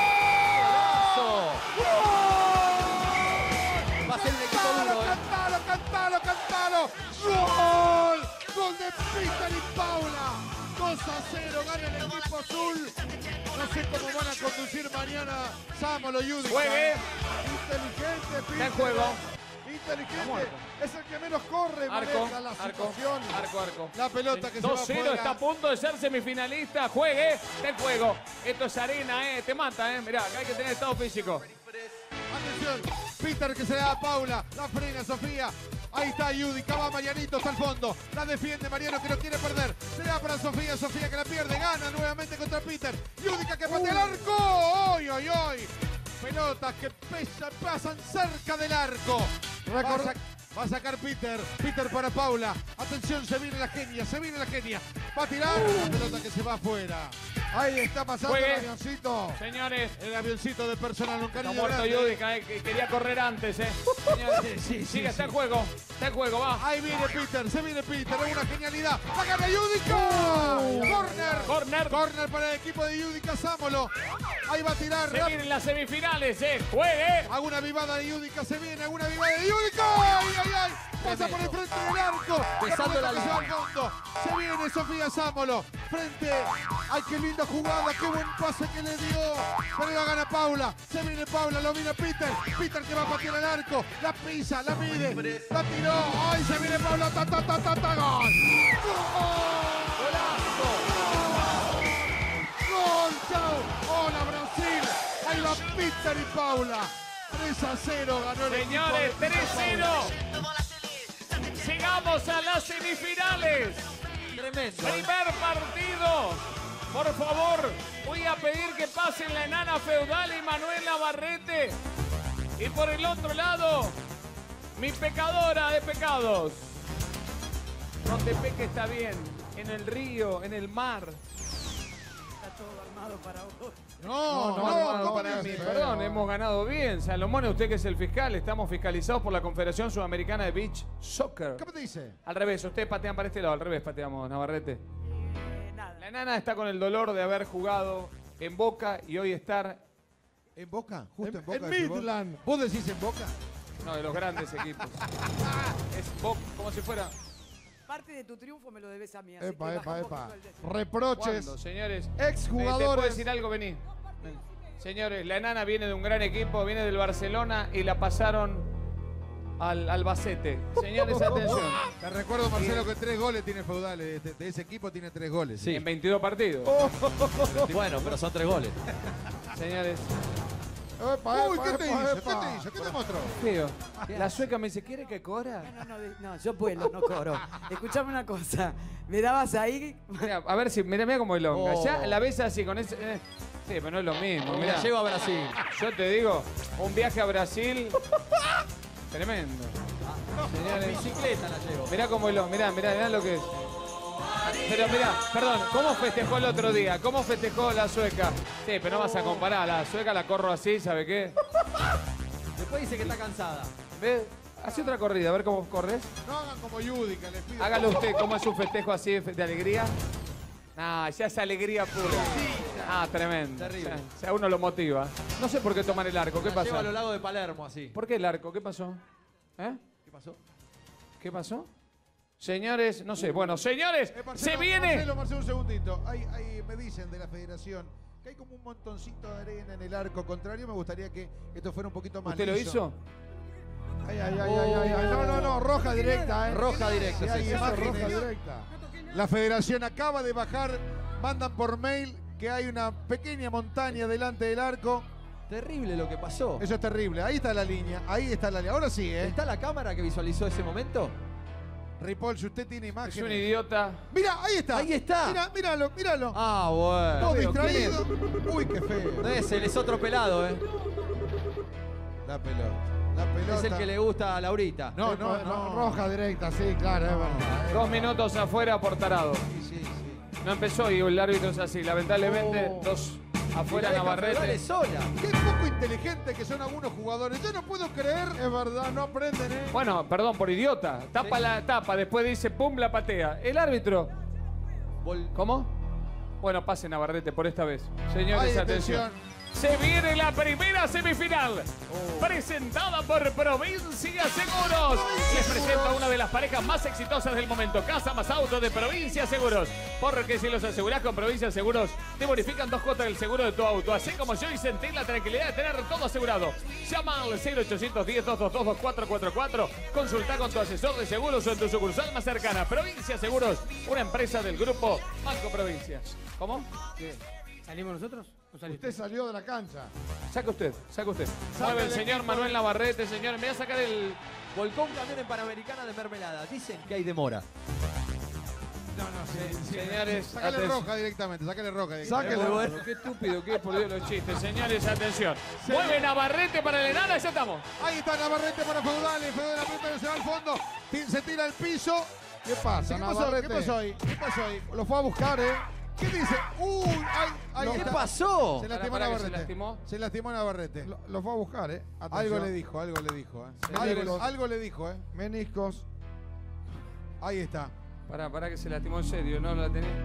Va a ser un equipo duro, ¡Cántalo! ¡Gol! ¡Gol de Peter y Paula! 2-0, gana el equipo azul. No sé cómo van a conducir mañana Sámolo Yudica. Juegue. Inteligente, Peter. Está en juego. Inteligente. Es el que menos corre, maneja la situación. Arco. La pelota que se va 2-0, afuera. está a punto de ser semifinalista. Juegue, está en juego. Esto es arena, te mata, Mirá, acá hay que tener estado físico. Atención, Peter que se da a Paula, la frena Sofía. Ahí está Yudica, va Marianito hasta el fondo. La defiende Mariano que no quiere perder. Se da para Sofía que la pierde. Gana nuevamente contra Peter. Yudica que patea el arco. ¡Ay! Pelotas que pasan cerca del arco. Va a sacar Peter para Paula. Atención, se viene la genia. Va a tirar la pelota que se va afuera. Ahí está pasando Juegue. el avioncito. Señores, El avioncito de personal, un cariño está muerto grande. Yudica, que quería correr antes, Señores, sigue, está en juego, va. Ahí viene Peter, se viene Peter, es una genialidad. ¡La gana Yudica! Corner para el equipo de Yudica Sámolo. Ahí va a tirar. Se vienen las semifinales, juegue. Alguna vivada de Yudica se viene, alguna vivada de Yudica. ¡Ay! Pasa por el frente del arco. Besando la pelota que se va línea. al fondo. Se viene Sofía Sámolo. Frente. ¡Ay, qué linda jugada! ¡Qué buen pase que le dio! Pero la gana Paula. Se viene Paula, lo mira Peter. Peter que va a patear el arco. La pisa, la mide. La tiró. ¡Ay, se viene Paula! ¡Ta! ¡Gol! ¡Gol! ¡Chao! ¡Hola, Brasil! Ahí va Peter y Paula. 3-0 ganó el Señores, equipo de 3-0. Llegamos a las semifinales. Tremendo. Primer partido. Por favor, voy a pedir que pasen la enana feudal y Manuel Navarrete. Y por el otro lado, mi pecadora de pecados. Donde peque está bien. En el río, en el mar. Está todo armado para vos. No, para mí. Perdón, hemos ganado bien. Salomón, usted que es el fiscal, estamos fiscalizados por la Confederación Sudamericana de Beach Soccer. ¿Qué te dice? Al revés, ustedes patean para este lado, al revés pateamos, Navarrete. Nada. La enana está con el dolor de haber jugado en Boca y hoy estar, ¿En Boca? Justo en Boca. En decís vos. Midland. ¿Vos decís en Boca? no, de los grandes equipos. Es Boca, como si fuera Parte de tu triunfo me lo debes a mí. Así Epa, que epa, baja un epa. poquito el deseo. Reproches. ¿Cuándo, señores? Exjugadores. ¿Te puedo decir algo? Vení. Señores, la enana viene de un gran equipo, viene del Barcelona y la pasaron al Albacete. Señores, atención. Te recuerdo, Marcelo, que 3 goles tiene Feudales. De ese equipo tiene 3 goles. Sí. En 22 partidos. Bueno, pero son 3 goles. Señores. Uy, ¿qué te hizo? ¿Qué te hizo? ¿Qué te mostró? Feo. La sueca me dice, ¿quiere que cobra? No, yo vuelo, no cobro. Escuchame una cosa. Me dabas ahí. Mirá, a ver si, mirá cómo es longa. Oh. Ya la ves así con ese. Sí, pero no es lo mismo. Me Mirá. la llevo a Brasil. Yo te digo, un viaje a Brasil. Tremendo. Señores. Bicicleta la llevo. Mirá cómo es longa. Mirá lo que es. Pero mirá, perdón, ¿cómo festejó el otro día? ¿Cómo festejó la sueca? Sí, pero no vas a comparar. La sueca la corro así, ¿sabe qué? Después dice que está cansada. ¿Ves? Hace otra corrida, a ver cómo corres. No hagan como Yudica, les pido. Hágalo usted, ¿cómo es un festejo así de alegría? Ah, ya es alegría pura. Ah, tremendo. Terrible. O sea, uno lo motiva. No sé por qué tomar el arco, ¿qué La pasó? llevo a los lagos de Palermo así. ¿Por qué el arco? ¿Qué pasó? ¿Eh? ¿Qué pasó? ¿Qué pasó? Señores, no sé. Bueno, señores, Marcelo, se viene. Marcelo, un segundito. Me dicen de la federación que hay como un montoncito de arena en el arco contrario. Me gustaría que esto fuera un poquito más ¿Usted lo liso. hizo? Ay. No, roja directa, Roja directa, Sí, hay sí, imágenes. roja directa. La federación acaba de bajar, mandan por mail que hay una pequeña montaña delante del arco. Terrible lo que pasó. Eso es terrible. Ahí está la línea, Ahora sí, ¿eh? ¿Está la cámara que visualizó ese momento? Ripoll, si usted tiene imágenes. Es un idiota. Mira, ahí está. Ahí está. Míralo. Ah, bueno. Todo Pero distraído. Uy, qué feo. No es él, es otro pelado, ¿eh? La pelota. Es el que le gusta a Laurita. No. Roja directa, sí, claro, es verdad. 2 minutos afuera por tarado. Sí. No empezó y el árbitro es así. Lamentablemente, 2 afuera Navarrete. Sola. Qué poco inteligente que son algunos jugadores. Yo no puedo creer. Es verdad, no aprenden, ¿eh? Bueno, perdón, por idiota. Tapa la tapa, después dice pum, la patea. El árbitro. ¿Cómo? Bueno, pase Navarrete por esta vez. Señores, Ay, atención. Se viene la primera semifinal. Presentada por Provincia Seguros. Les presenta una de las parejas más exitosas del momento. Casa más auto de Provincia Seguros. Porque si los asegurás con Provincia Seguros, te bonifican 2 cuotas del seguro de tu auto. Así como yo y sentí la tranquilidad de tener todo asegurado. Llama al 0810-222-4444. Consulta con tu asesor de seguros o en tu sucursal más cercana. Provincia Seguros, una empresa del grupo Banco Provincia. ¿Cómo? ¿Qué? ¿Salimos nosotros? Usted salió de la cancha. Saca usted. Mueve el señor Manuel Navarrete, señores. Me voy a sacar el... Volcó un camión en Panamericana de mermelada. Dicen que hay demora. Señores, Sácale roja directamente, sáquele Qué estúpido, qué por Dios los chistes. Señores, atención. Mueve Navarrete para el enana, ya estamos. Ahí está Navarrete para Feudales. Feudales aprieta, se va al fondo. Se tira al piso. ¿Qué pasa, Navarrete? ¿Qué pasó ahí? Lo fue a buscar, ¿eh? ¿Qué dice? Ahí ¿Qué está. pasó? Se lastimó Navarrete. Se lastimó Navarrete. Lo fue a buscar, ¿eh? Algo le dijo, ¿eh? Algo le dijo, ¿eh? Meniscos. Ahí está. Pará que se lastimó en serio, ¿no la tenés?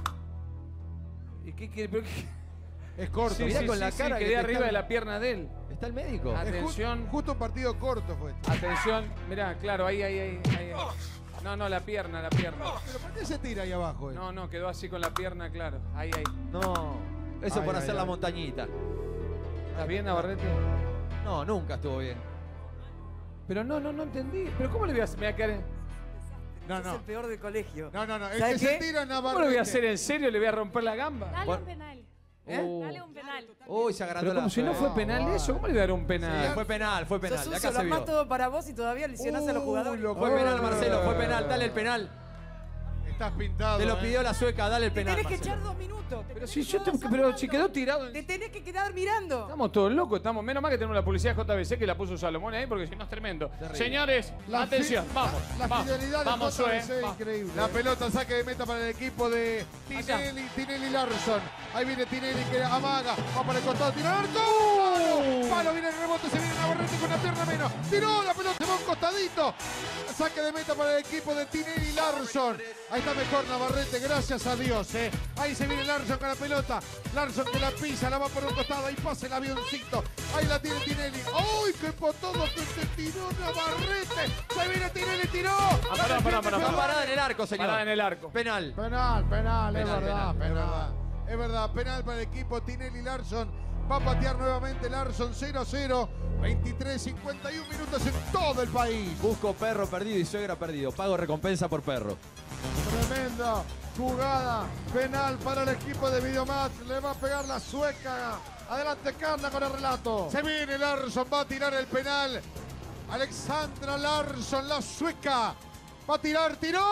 ¿Y qué quiere? Es corto. Sí, Mirá con la cara que quedé te arriba está- de la pierna de él. ¿Está el médico? Atención. Justo un partido corto fue. Atención. Mirá, claro, ahí. No, la pierna. ¿Pero por qué se tira ahí abajo? No, quedó así con la pierna, claro. Ahí. No. Eso por hacer la montañita. ¿Estás bien, Navarrete? No, nunca estuvo bien. Pero no entendí. ¿Pero cómo le voy a hacer? Me voy a quedar... Es el peor del colegio. No. El ¿Sabes que se qué? tira Navarrete. ¿Cómo lo voy a hacer en serio? ¿Le voy a romper la gamba? Dale Bueno. un penal. Dale un penal. Uy, se agrandó Pero como la... si no fue penal eso, ¿cómo le voy a dar un penal? Sí, fue penal. Sos De sucio, acá lo se vio. armás todo para vos y todavía lesionás a los jugadores. Fue penal, Marcelo, fue penal. Dale el penal. Estás pintado. Te lo pidió la sueca, dale el Te penal. tenés que Marcelo. echar 2 minutos. Pero si quedó tirado. Te tenés que quedar mirando. Estamos todos locos, menos mal que tenemos la publicidad de JBC que la puso Salomón ahí porque si no es tremendo. Señores, atención, vamos. La fidelidad vamos, de JBC es vamos. increíble. La pelota, saque de meta para el equipo de Tinelli Larson. Ahí viene Tinelli que amaga, va para el costado, tira el arco. Palo, viene el rebote, se viene Navarrete con una pierna menos. Tiró la pelota, se va a un costadito. Saque de meta para el equipo de Tinelli Larson. Ahí está mejor Navarrete, gracias a Dios, Ahí se viene Larsson con la pelota. Larsson que la pisa, la va por un costado. Ahí pasa el avioncito. Ahí la tiene Tinelli. ¡Uy, qué potodo que se tiró Navarrete! Se viene Tinelli, tiró. Parada en el arco, señor. Parada en el arco. Penal. Penal, es verdad, penal. Es verdad, penal para el equipo Tinelli Larsson. Va a patear nuevamente Larsson 0-0. 23:51 minutos en todo el país. Busco perro perdido y suegra perdido. Pago recompensa por perro. Tremenda jugada penal para el equipo de Videomatch. Le va a pegar la sueca. Adelante Carla con el relato. Se viene Larsson, va a tirar el penal. Alexandra Larsson, la sueca. Va a tirar, tiró.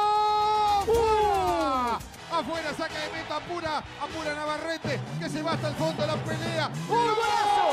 Afuera, saca de meta, apura Navarrete, que se va hasta el fondo de la pelea. ¡Un golazo!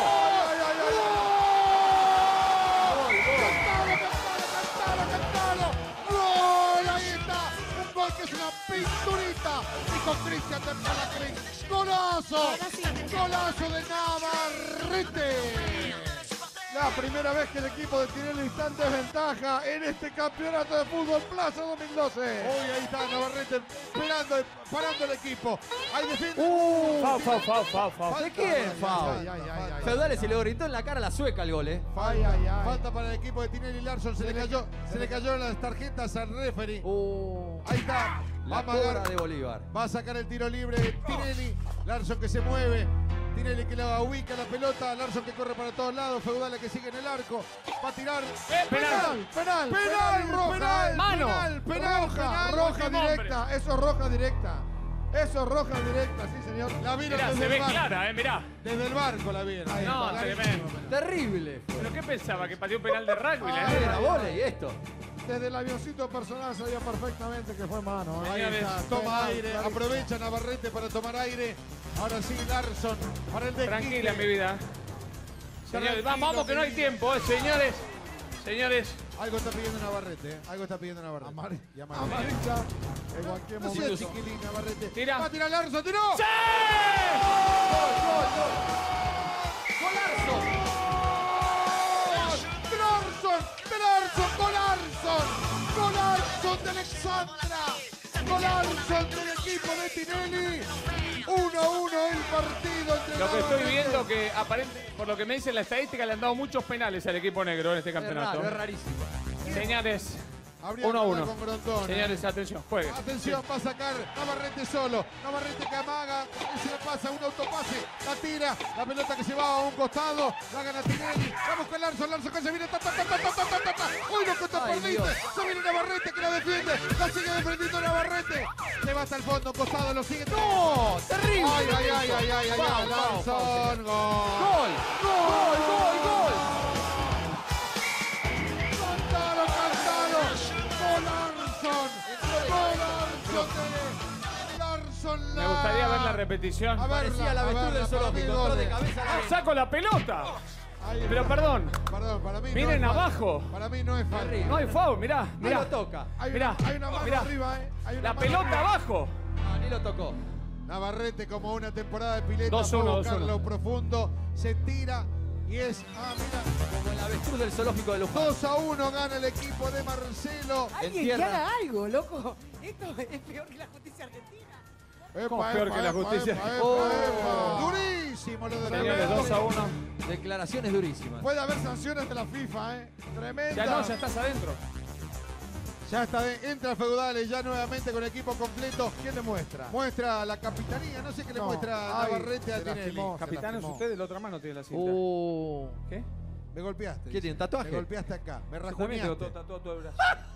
¡Cantalo! ¡Gol! Ahí está, un gol que es una pinturita. Dijo Cristian de Palacrín. ¡Golazo! ¡Golazo de Navarrete! La primera vez que el equipo de Tinelli está en desventaja en este campeonato de fútbol Plaza 2012. Hoy ahí está Navarrete parando el equipo. Ahí defiende. Foul. ¿De quién? Foul. Feudales se le gritó en la cara a la sueca el gol, Falta para el equipo de Tinelli Larsson. Se le cayó las tarjetas al referee. Ahí está. La cobra de Bolívar. Va a sacar el tiro libre Tinelli. Larsson que se mueve. Tinelli que la ubica la pelota. Larsson que corre para todos lados. Feudales que sigue en el arco. Va a tirar. Penal, roja. Mano. Roja directa. Eso es roja directa. Sí, señor. La vieron Mirá, desde se el ve barco. clara, mirá. Desde el barco la vieron. No, tremendo. Terrible. ¿Pero qué pensaba? ¿Que pateó un penal de rugby? Era volei esto. Desde el avioncito personal sabía perfectamente que fue mano. Ahí está, toma aire, aprovecha Navarrete para tomar aire. Ahora sí, Larsson para el desquite. Tranquila, mi vida. Señores, vamos que no hay tiempo, señores. Algo está pidiendo Navarrete, Algo está pidiendo Navarrete. Amarilla. En cualquier No momento. sea chiquilín, Navarrete. Tira. Va a tirar Larsson, tiró. ¡Sí! Golazo de Alexandra. Golazo del equipo de Tinelli. 1-1 el partido entre Lo que estoy Navarrete. viendo que por lo que me dice la estadística, le han dado muchos penales al equipo negro en este campeonato. Es rarísimo. Señores, Habría 1-1. con Grondona. Señores, atención, jueguen. Atención, va a sacar Navarrete solo. Navarrete que amaga. Y se la pasa, un autopase. La tira. La pelota que se va a un costado. La gana Tinelli. Vamos con Larsson. Larsson que se viene. Uy, no contra por 20. Se viene Navarrete que la defiende. La sigue defendiendo Navarrete. Se va hasta el fondo, costado. Lo sigue. ¡No! ¡Terrible! Ay. Larsson. ¡Gol! Me gustaría ver la repetición. Parecía la avestruz del zoológico. Entró de cabeza a la vez. ¡Saco la pelota! Pero perdón. Para mí Miren no es abajo. foul. Para mí no es falta. No hay foul, mirá. Ni lo toca. Hay Mirá, una mano mirá. arriba, Hay una La mano pelota arriba. abajo. No, ni lo tocó. Navarrete como una temporada de pileta. 2-1, Fue a buscar 2-1. lo profundo. Se tira y es... mira. Como el avestruz del zoológico de Luján. 2-1 gana el equipo de Marcelo. Alguien que haga algo, loco. Esto es peor que la justicia argentina. ¿Cómo es peor que la justicia? Durísimo lo de Señores, Navarrete. 2-1. Declaraciones durísimas. Puede haber sanciones de la FIFA, Tremenda. Ya estás adentro. Ya está, entra Feudales ya nuevamente con equipo completo. ¿Quién le muestra? Muestra la capitanía, no sé qué le No. muestra Ay, Navarrete a se Tinelli. lastimó. Capitán es usted, de la otra mano tiene la cinta. ¿Qué? Me golpeaste. ¿Qué dice. tiene, un tatuaje? Me golpeaste acá, me Yo también tengo rajuneaste. todo el brazo.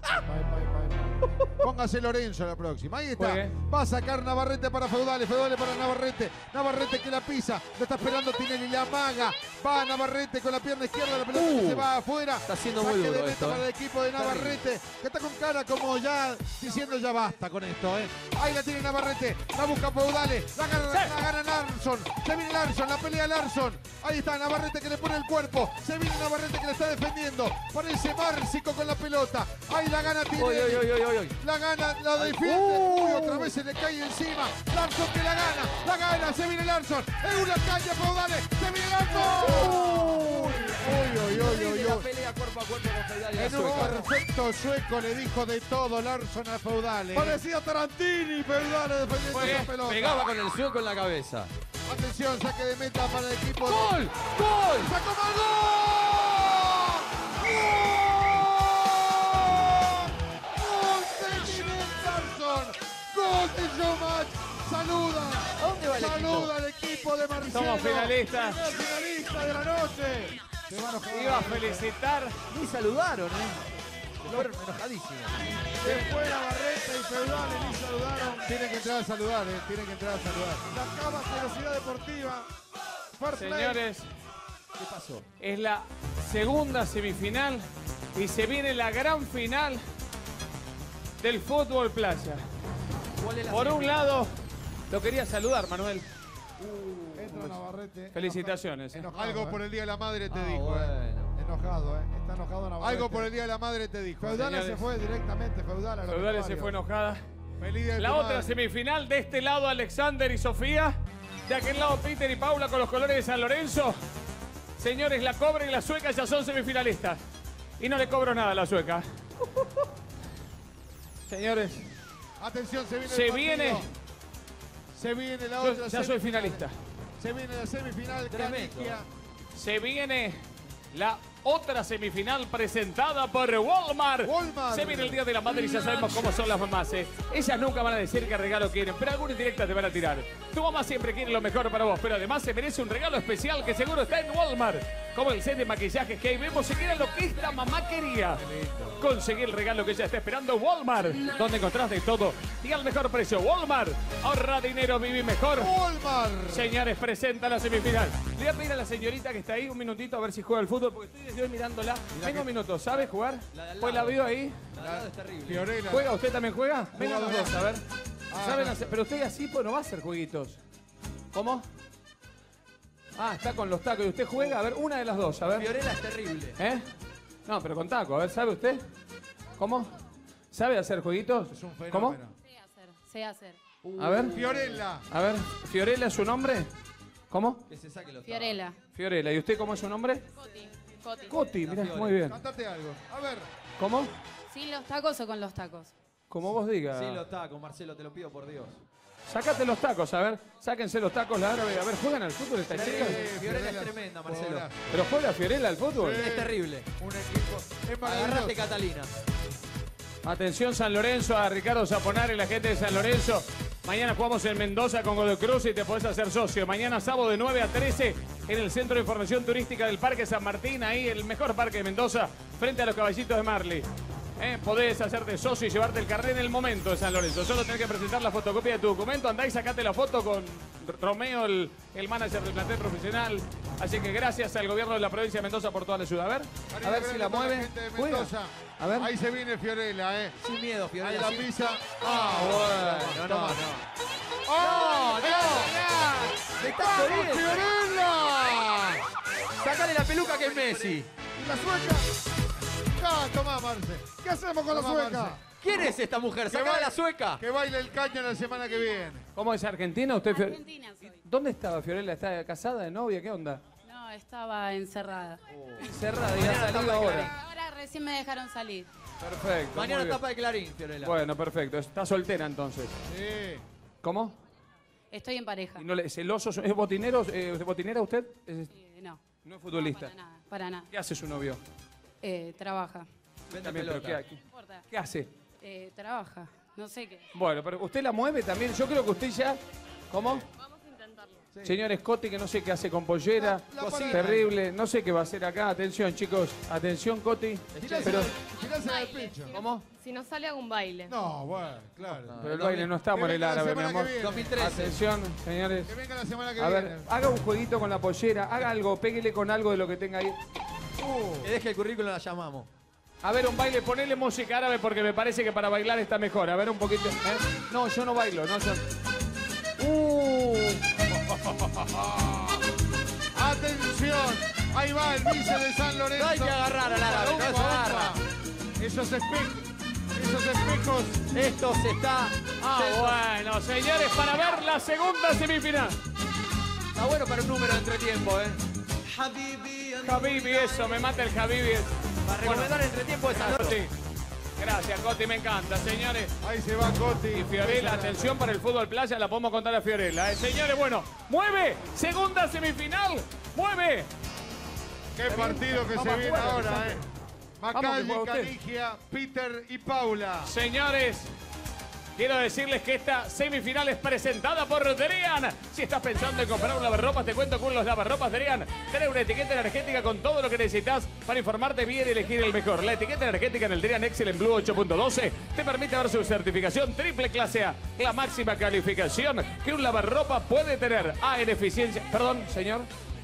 Póngase Lorenzo la próxima. Ahí está. Juegue. Va a sacar Navarrete para Feudales. Feudales para Navarrete. Navarrete que la pisa. Lo está esperando Tinelli. La amaga. Va Navarrete con la pierna izquierda. La pelota que se va afuera. Está haciendo Saque muy de duro meta esto, para el equipo de Navarrete. Que está con cara como ya diciendo ya basta con esto. Ahí la tiene Navarrete. La busca Feudales. La gana Larsson. Se viene Larsson. La pelea Larsson. Ahí está Navarrete que le pone el cuerpo. Se viene Navarrete que le está defendiendo. Parece Márcico con la pelota. Ahí la gana Tinelli. La gana, la defiende. Uy, otra vez se le cae encima. Larsson que la gana, se viene Larsson. Es una calle Feudales, se viene Larsson. Uy. La pelea cuerpo a cuerpo con Feudal y la En un sueca. perfecto sueco le dijo de todo Larson a Feudale. Parecía Tarantini, Feudale defendiendo esa pelota. Pegaba con el sueco en la cabeza. Atención, saque de meta para el equipo. ¡Gol! ¡Gol! ¡Sacó mal gol! ¡Gol! ¡Gol de Ginette Larson! ¡Gol de Showmatch! ¡Saluda! ¿A dónde va el ¡Saluda al equipo de Marcelo! Somos finalistas. ¡Es finalista de la noche! Se va a enojar. Iba a felicitar. Ni saludaron, Fueron enojadísimos. Se fue Navarrete y Feudale ni saludaron. Tienen que entrar a saludar, tienen que entrar a saludar. La Cava Velocidad Deportiva. Fair play. Señores, ¿Qué pasó? es la segunda semifinal y se viene la gran final del fútbol playa. ¿Cuál es la Por un semifinal? lado, lo quería saludar, Manuel. Entra Navarrete. Felicitaciones. Enojado, Algo por el Día de la Madre te Ah, dijo. bueno. Enojado, Está enojado Navarrete. Algo por el Día de la Madre te dijo. Feudale Señores. se fue directamente, Feudale a los Feudale se vestuarios. fue enojada. Feliz día de La tu otra madre. semifinal, de este lado Alexander y Sofía. De aquel lado Peter y Paula con los colores de San Lorenzo. Señores, la Cobra y la Sueca ya son semifinalistas. Y no le cobro nada a la Sueca. Señores, Atención, se viene Se el partido. viene. Se viene la yo otra ya soy semifinal. finalista. Se viene la semifinal. Tremendo. Canigia. Se viene la otra semifinal presentada por Walmart. Walmart. Se viene el Día de la Madre y ya sabemos cómo son las mamás. Ellas nunca van a decir qué regalo quieren, pero alguna indirecta te van a tirar. Tu mamá siempre quiere lo mejor para vos, pero además se merece un regalo especial que seguro está en Walmart. Como el set de maquillajes que ahí vemos, si quieren lo que esta mamá quería. Conseguir el regalo que ella está esperando, Walmart. Donde encontrás de todo y al mejor precio. Walmart. Ahorra dinero, viví mejor. Walmart. Señores, presenta la semifinal. Le voy a pedir a la señorita que está ahí un minutito a ver si juega al fútbol, porque estoy desde hoy mirándola. Tengo un minuto, ¿sabe jugar? La de al Pues la lado. veo ahí. La verdad es terrible. Fiorella. ¿Juega? ¿Usted también juega? Vengan los Jugadora. dos, a ver. ¿Saben no. hacer? Pero usted así pues no va a hacer jueguitos. ¿Cómo? Ah, está con los tacos. ¿Y usted juega? A ver, una de las dos, a ver. Fiorella es terrible. ¿Eh? No, pero con taco. A ver, ¿sabe usted? ¿Cómo? ¿Sabe hacer jueguitos? Es un ¿Cómo? fenómeno. Sé hacer. A ver. Fiorella. A ver, ¿Fiorella es su nombre? ¿Cómo? Que se saque los Fiorella. Fiorella. ¿Y usted cómo es su nombre? Coti. Coti, mirá, Fiore. muy bien. Cantate algo. A ver. ¿Cómo? ¿Sin los tacos o con los tacos? Como vos digas. Sí, los tacos, Marcelo, te lo pido por Dios. Sácate los tacos, a ver. Sáquense los tacos, la árabe. A ver, ¿juegan al fútbol esta chica? Fiorella es tremenda, Marcelo. Jugadorazo. ¿Pero juega Fiorella al fútbol? Es terrible. Un equipo. Es Agarrate, maravilloso. Catalina. Atención San Lorenzo, a Ricardo Zaponari y la gente de San Lorenzo. Mañana jugamos en Mendoza con Godoy Cruz y te podés hacer socio. Mañana sábado de 9 a 13 en el Centro de Información Turística del Parque San Martín. Ahí el mejor parque de Mendoza, frente a los Caballitos de Marley. Podés hacerte socio y llevarte el carnet en el momento de San Lorenzo. Solo tenés que presentar la fotocopia de tu documento. Andá y sacate la foto con Romeo, el manager del plantel profesional. Así que gracias al gobierno de la provincia de Mendoza por toda la ayuda. A ver si la mueve. Gente de Juega. Mendoza. A ver. Ahí se viene Fiorella, Sin miedo, Ahí Fiorella. la sin- pisa. Bueno, no. ¡Oh, ¡Le está ¡Vamos, jodiendo! Fiorella! Sácale la peluca que es Messi. ¿Y la sueca? Tomá, Marce. ¿Qué hacemos con la Tomá, sueca? Marce. ¿Quién es esta mujer? Sácala la sueca. Que baile el caño la semana que viene. ¿Cómo es Argentina? ¿Usted Argentina soy. ¿Dónde estaba Fiorella? ¿Está casada, de novia? ¿Qué onda? No, estaba encerrada. Cerrada y ha salido ahora. Ahora recién me dejaron salir. Perfecto. Mañana muy bien. tapa de Clarín, Fiorella. Bueno, perfecto. Está soltera entonces. Sí. ¿Cómo? Estoy en pareja. ¿Y no le, celoso? ¿Es botinero? ¿Es botinera usted? No. No es futbolista. Para nada. Para nada. ¿Qué hace su novio? Trabaja. Vende También, pero pelota. No importa. ¿Qué hace? Trabaja. No sé qué. Bueno, pero usted la mueve también. Yo creo que usted ya... ¿Cómo? Vamos a intentarlo. Señor Scotty, que no sé qué hace con pollera. cocina. Terrible. No sé qué va a hacer acá. Atención, chicos. Atención, Coti. Pero, Tirásela al pecho. ¿cómo? Si no sale, hago un baile. No, bueno, claro. Pero el baile no estamos en el venga la árabe, mi semana amor. que viene. 2013. Atención, señores. Que venga la semana que A viene. ver, haga un jueguito con la pollera. Haga algo. Péguele con algo de lo que tenga ahí. Que deje el currículum, la llamamos. A ver, un baile, ponele música árabe porque me parece que para bailar está mejor. A ver, un poquito. No, yo no bailo, no, yo. Atención, ahí va el vice de San Lorenzo. No hay que agarrar al árabe, no se agarra. Esos espejos. Esto se está... Bueno, señores, para ver la segunda semifinal. Está bueno para un número de entretiempo, ¿eh? Habibi, eso, me mata el Habibi. Para recomendar el entretiempo de San Coti. Gracias, Coti, me encanta, señores. Ahí se va Coti. Y Fiorella, atención para el fútbol playa, la podemos contar a Fiorella. Señores, bueno, mueve, segunda semifinal, mueve. Qué partido que se viene ahora, Macalli, Canigia, Peter y Paula. Señores, quiero decirles que esta semifinal es presentada por Drian. Si estás pensando en comprar un lavarropas, te cuento con los lavarropas Drian. Trae una etiqueta energética con todo lo que necesitas para informarte bien y elegir el mejor. La etiqueta energética en el Drian Excellent Blue 8.12 te permite ver su certificación triple clase A, la máxima calificación que un lavarropa puede tener. A en eficiencia. Perdón, señor.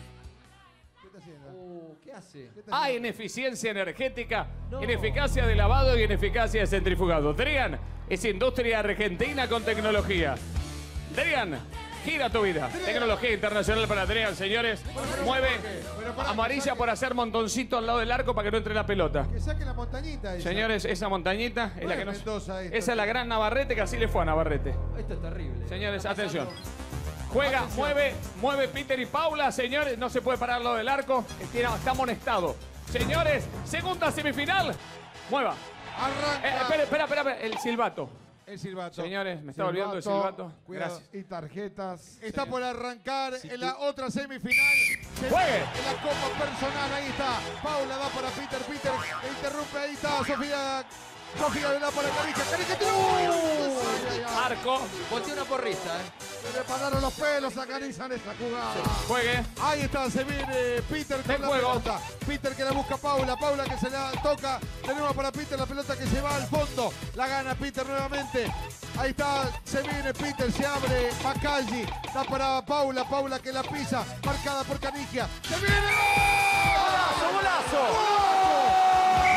¿Qué hace? A en eficiencia energética, en eficacia de lavado y en eficacia de centrifugado. Drian es industria argentina con tecnología. Drian, gira tu vida. Tecnología internacional para Drian, señores. Mueve amarilla por hacer montoncito al lado del arco para que no entre la pelota. Que saque la montañita esa. Señores, esa montañita es la que nos... Mendoza, Esa es la gran Navarrete que así le fue a Navarrete. Esto es terrible. Señores, atención. Juega, mueve Peter y Paula, señores, no se puede parar lo del arco, está amonestado. Señores, segunda semifinal, mueva. Espera, el silbato. El silbato. Señores, me estaba olvidando el silbato. Cuidado. Gracias. Y tarjetas. Está por arrancar en la otra semifinal. ¡Juegue! En la copa personal, ahí está. Paula da para Peter, interrumpe, ahí está Sofía le da para Canigia, Arco. Volteó una porrista, Se le pararon los pelos a Canigia en esta jugada. Juegue. Ahí está, se viene Peter con la pelota. Peter que la busca Paula que se la toca. Tenemos para Peter la pelota que se va al fondo. La gana Peter nuevamente. Ahí está, se viene Peter, se abre Macalli. Da para Paula que la pisa. Marcada por Canigia. ¡Se viene! ¡Golazo!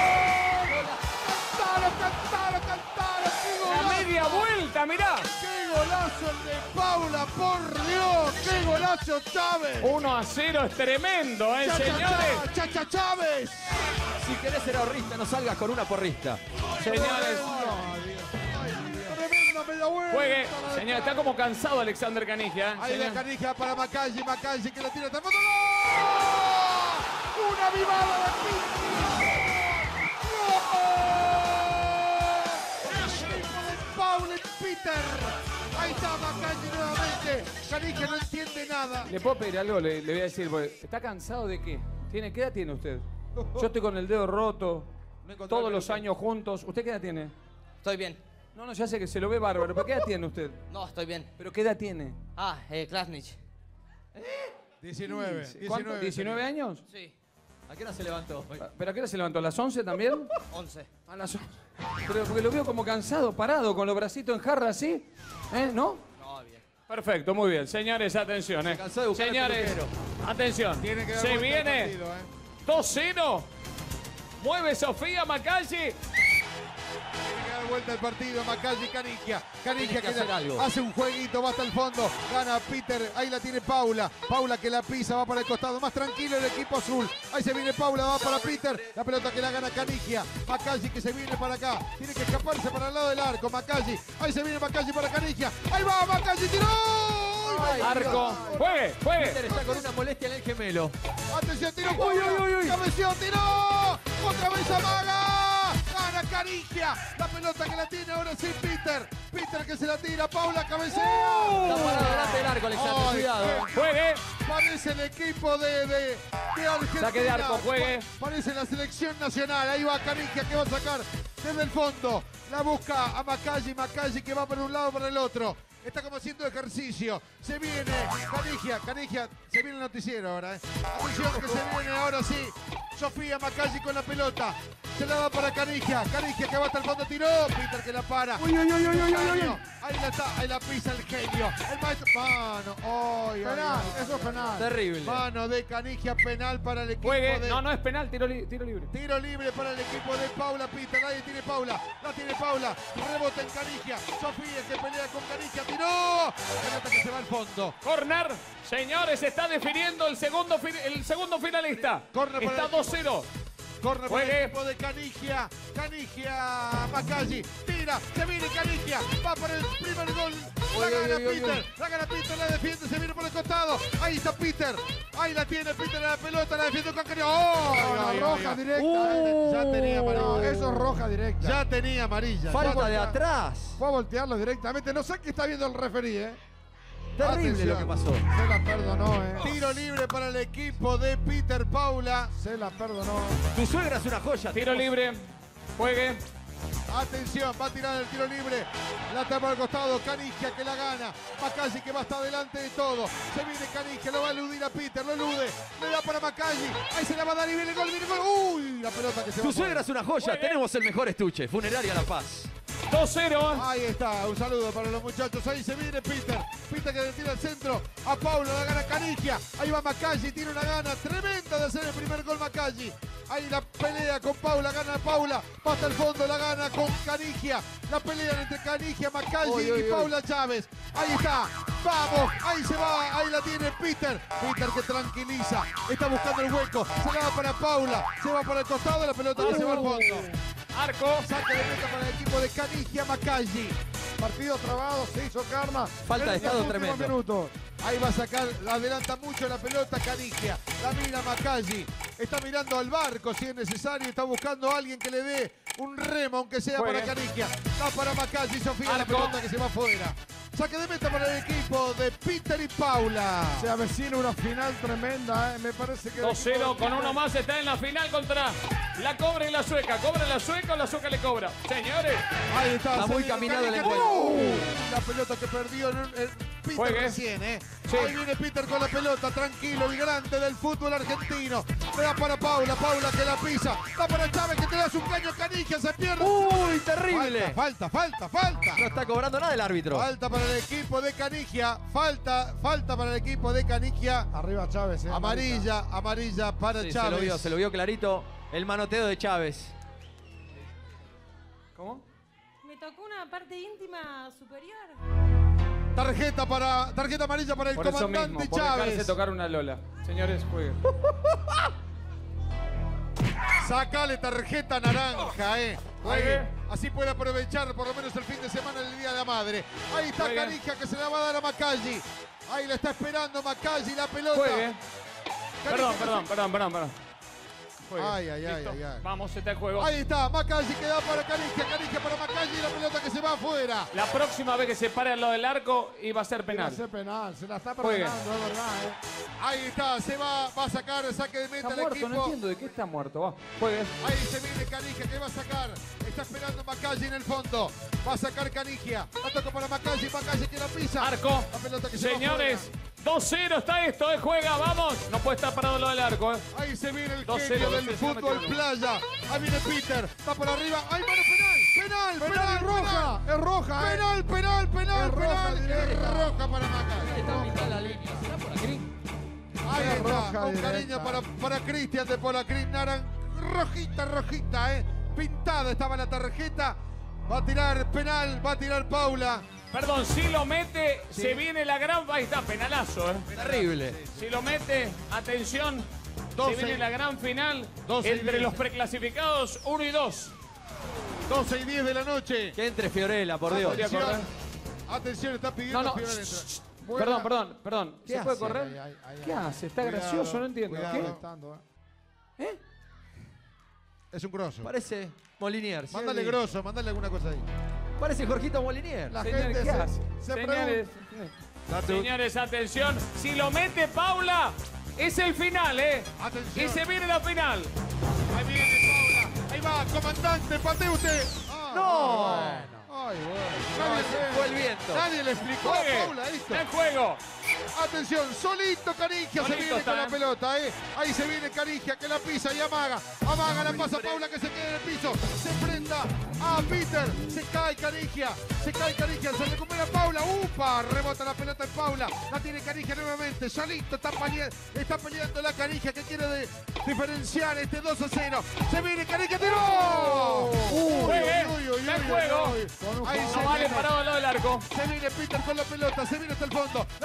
¡Cantaron! La media vuelta, mirá. ¡Qué golazo el de Paula, por Dios! ¡Qué golazo Chávez! 1-0 es tremendo, señores. ¡Chacha Chávez! Si querés ser ahorrista, no salgas con una porrista. Señores. Tremenda media vuelta. Juegue. Señor, está como cansado Alexander Canigia. Ahí señor. la Canigia para Macalli que la tira hasta el fondo. ¡Gol! ¡Una vivada de Peter! Paula y Peter. Ahí está Macalli nuevamente. Canigia no entiende nada. ¿Le puedo pedir algo? Le voy a decir, porque ¿está cansado de qué? ¿Qué edad tiene usted? Yo estoy con el dedo roto, todos los años juntos. ¿Usted qué edad tiene? Estoy bien. No, ya sé que se lo ve bárbaro, pero ¿qué edad tiene usted? No, estoy bien. ¿Pero qué edad tiene? Klasnich. 19. ¿Cuánto? ¿19 años? Sí. ¿A qué hora se levantó? ¿Pero a qué hora se levantó? ¿A las 11 también? 11. A las 11. Pero porque lo veo como cansado, parado, con los bracitos en jarra así. ¿No? No, bien. Perfecto, muy bien. Señores, atención. Señores, atención. Se viene 2-0. Mueve Sofía Macalli. Tiene que dar vuelta el partido. Macalli, Canigia que hace un jueguito, va hasta el fondo. Gana Peter. Ahí la tiene Paula. Paula que la pisa, va para el costado. Más tranquilo el equipo azul. Ahí se viene Paula, va para Peter. La pelota que la gana Canigia. Macalli que se viene para acá. Tiene que escaparse para el lado del arco. Macalli. Ahí se viene Macalli para Canigia. Ahí va Macalli, tiró. Arco. Juegue. Peter está con una molestia en el gemelo. Atención, tiró Paula. Cabeció, tiró. Otra vez amaga. Gana Canigia. La pelota que la tiene ahora sí Peter. Peter que se la tira. Paula cabecea. Está parado delante del arco, Alexander. Cuidado. Juegue. Parece el equipo de Argentina. Saque de arco, juegue. Parece la selección nacional. Ahí va Canigia que va a sacar desde el fondo. La busca a Macalli que va por un lado para el otro. Está como haciendo ejercicio. Se viene Canigia. Se viene el noticiero ahora. Atención que se viene ahora sí. Sofía Macalli con la pelota. Se la da para Canigia. Canigia que va hasta el fondo. Tiró. Peter que la para. Ahí la está. Ahí la pisa el genio. El maestro. Mano. Penal. Eso es penal. Terrible. Mano de Canigia. Penal para el equipo Juegue. de... No es penal. Tiro libre. Tiro libre para el equipo de Paula Peter. Ahí tiene Paula. La tiene Paula. Rebota en Canigia. Sofía que pelea con Canigia. Tiró. Pelota que se va al fondo. Corner. Señores, se está definiendo el segundo finalista. Corner está 2-0. Corner para el equipo de Canigia. Macalli. Tira. Se viene Canigia. Va para el primer gol La gana Peter. La gana Peter, la defiende, se viene por el costado. Ahí está Peter. Ahí la tiene Peter en la pelota, la defiende con Cañón. ¡Oh! Roja directa. Ya tenía amarilla. Eso es roja directa. Ya tenía amarilla. Falta de atrás. Fue a voltearlo directamente. No sé qué está viendo el referí, Terrible lo que pasó. Se la perdonó, Tiro libre para el equipo de Peter Paula. Se la perdonó. Tu suegra es una joya. Tiro libre. Juegue. Atención, va a tirar el tiro libre. La tapa al costado, Canigia que la gana. Macalli que va hasta adelante de todo. Se viene Canigia, lo va a eludir a Peter, lo elude. Le da para Macalli. Ahí se la va a dar y viene el gol, viene el gol. Uy, la pelota que se va. Tu suegra es una joya. Tenemos el mejor estuche. Funeraria La Paz. 2-0. Ahí está, un saludo para los muchachos. Ahí se viene Peter. Peter que le tira al centro. A Paulo, la gana Canigia. Ahí va Macalli, tiene una gana tremenda de hacer el primer gol Macalli. Ahí la pelea con Paula, gana Paula. Va hasta el fondo, la gana con Canigia. La pelea entre Canigia, Macalli y Paula Chávez. Ahí está. Vamos, ahí se va, ahí la tiene Peter. Peter que tranquiliza. Está buscando el hueco. Se la va para Paula. Se va para el costado, la pelota que se va al fondo. Arco. Saque de meta para el equipo de Canigia, Macalli. Partido trabado, se hizo Karma. Falta de estado tremendo. Minutos. Ahí va a sacar, la adelanta mucho la pelota Canigia. La mira Macalli. Está mirando al barco si es necesario. Está buscando a alguien que le dé un remo, aunque sea para Canigia. Da para Macalli, Sofía, la pelota que se va afuera. Saque de meta para el equipo de Peter y Paula. Se avecina una final tremenda, me parece que... 2-0 con uno más, está en la final contra la Cobra y la Sueca. ¿Cobra la Sueca o la Sueca le cobra? Señores. Ahí está. Está muy caminado el encuentro. La pelota que perdió Peter recién, Sí. Ahí viene Peter con la pelota, tranquilo, el grande del fútbol argentino. Le da para Paula, Paula que la pisa. Da para Chávez que te da su caño Canigia, se pierde. Uy, terrible. Falta. No está cobrando nada el árbitro. Falta para el equipo de Canigia. Falta para el equipo de Canigia. Arriba Chávez. Amarilla para Sí, Chávez. se lo vio clarito. El manoteo de Chávez. ¿Cómo? Me tocó una parte íntima superior. Tarjeta amarilla para el Por eso comandante mismo, por Chávez. dejarse tocar una Lola. Señores, jueguen. Sacale tarjeta naranja, Juegue. Ahí. Así puede aprovechar por lo menos el fin de semana del Día de la Madre. Ahí está Juegue. Canigia que se la va a dar a Macalli. Ahí la está esperando Macalli, la pelota. Juegue. Canigia Perdón. Juegue. Ay. Vamos, está el juego. Ahí está, Macalli que da para Canigia para Macalli y la pelota que se va afuera. La próxima vez que se pare al lado del arco iba a ser Va a penal. ser penal, se la está Juegue. perdonando, es verdad, Ahí está, se va a sacar el saque de meta Está el muerto, equipo. no entiendo de qué está muerto. Va, juegue. Ahí se viene Canigia que va a sacar. Está esperando Macalli en el fondo. Va a sacar Canigia. La toca para Macalli que la pisa. Arco. La pelota que se va Señores, afuera. 2-0 está esto, juega, vamos. No puede estar parado al lado del arco, Ahí se viene el 2-0, genio del 2-0, fútbol metió. playa. Ahí viene Peter. Va por arriba. ¡Ay, mano penal! Penal, roja, es roja, Penal. Es roja Es directa. roja para Macalli. Ahí Es está, roja con directa. cariño para Cristian de Polacrín Naran. Rojita, pintada estaba la tarjeta. Va a tirar penal, va a tirar Paula. Perdón, si lo mete, se viene la gran... Ahí está, penalazo, Terrible. Si lo mete, atención, 12. se viene la gran final 12 y entre 10. los preclasificados 1 y 2. 12 y 10 de la noche. Que entre Fiorella, por Dios. Atención, está pidiendo No. Fiorella entra. Perdón. ¿Qué ¿Se puede hace? correr? ¿Qué hace? Está Cuidado, gracioso, no entiendo. cuidado. ¿Qué? Es un grosso. Parece Molinier. ¿sí? Mándale grosso, mándale alguna cosa ahí. Parece Jorgito Molinier. La Señores, gente ¿qué hace? se Señores, señores, atención. Si lo mete Paula, es el final, Atención. Y se viene la final. Ahí viene Paula. Ahí va, comandante, patee usted. ¡No! Ay, Fue el viento. Nadie le explicó a Juegue. Paula esto. En juego. Atención, solito Canigia se Solito viene está, con la pelota, Ahí se viene Canigia que la pisa y amaga. Amaga, la pasa Paula que se queda en el piso. Se enfrenta a Peter. Se cae Canigia. Se recupera Paula. ¡Upa! Rebota la pelota en Paula. La tiene Canigia nuevamente. Solito está peleando la Canigia que quiere diferenciar este 2-0. Se viene Canigia. ¡Tiró! Juegue. En juego. Ahí No vale parado al lado del arco. se viene Peter con la pelota, se viene hasta el fondo. La mira Paula.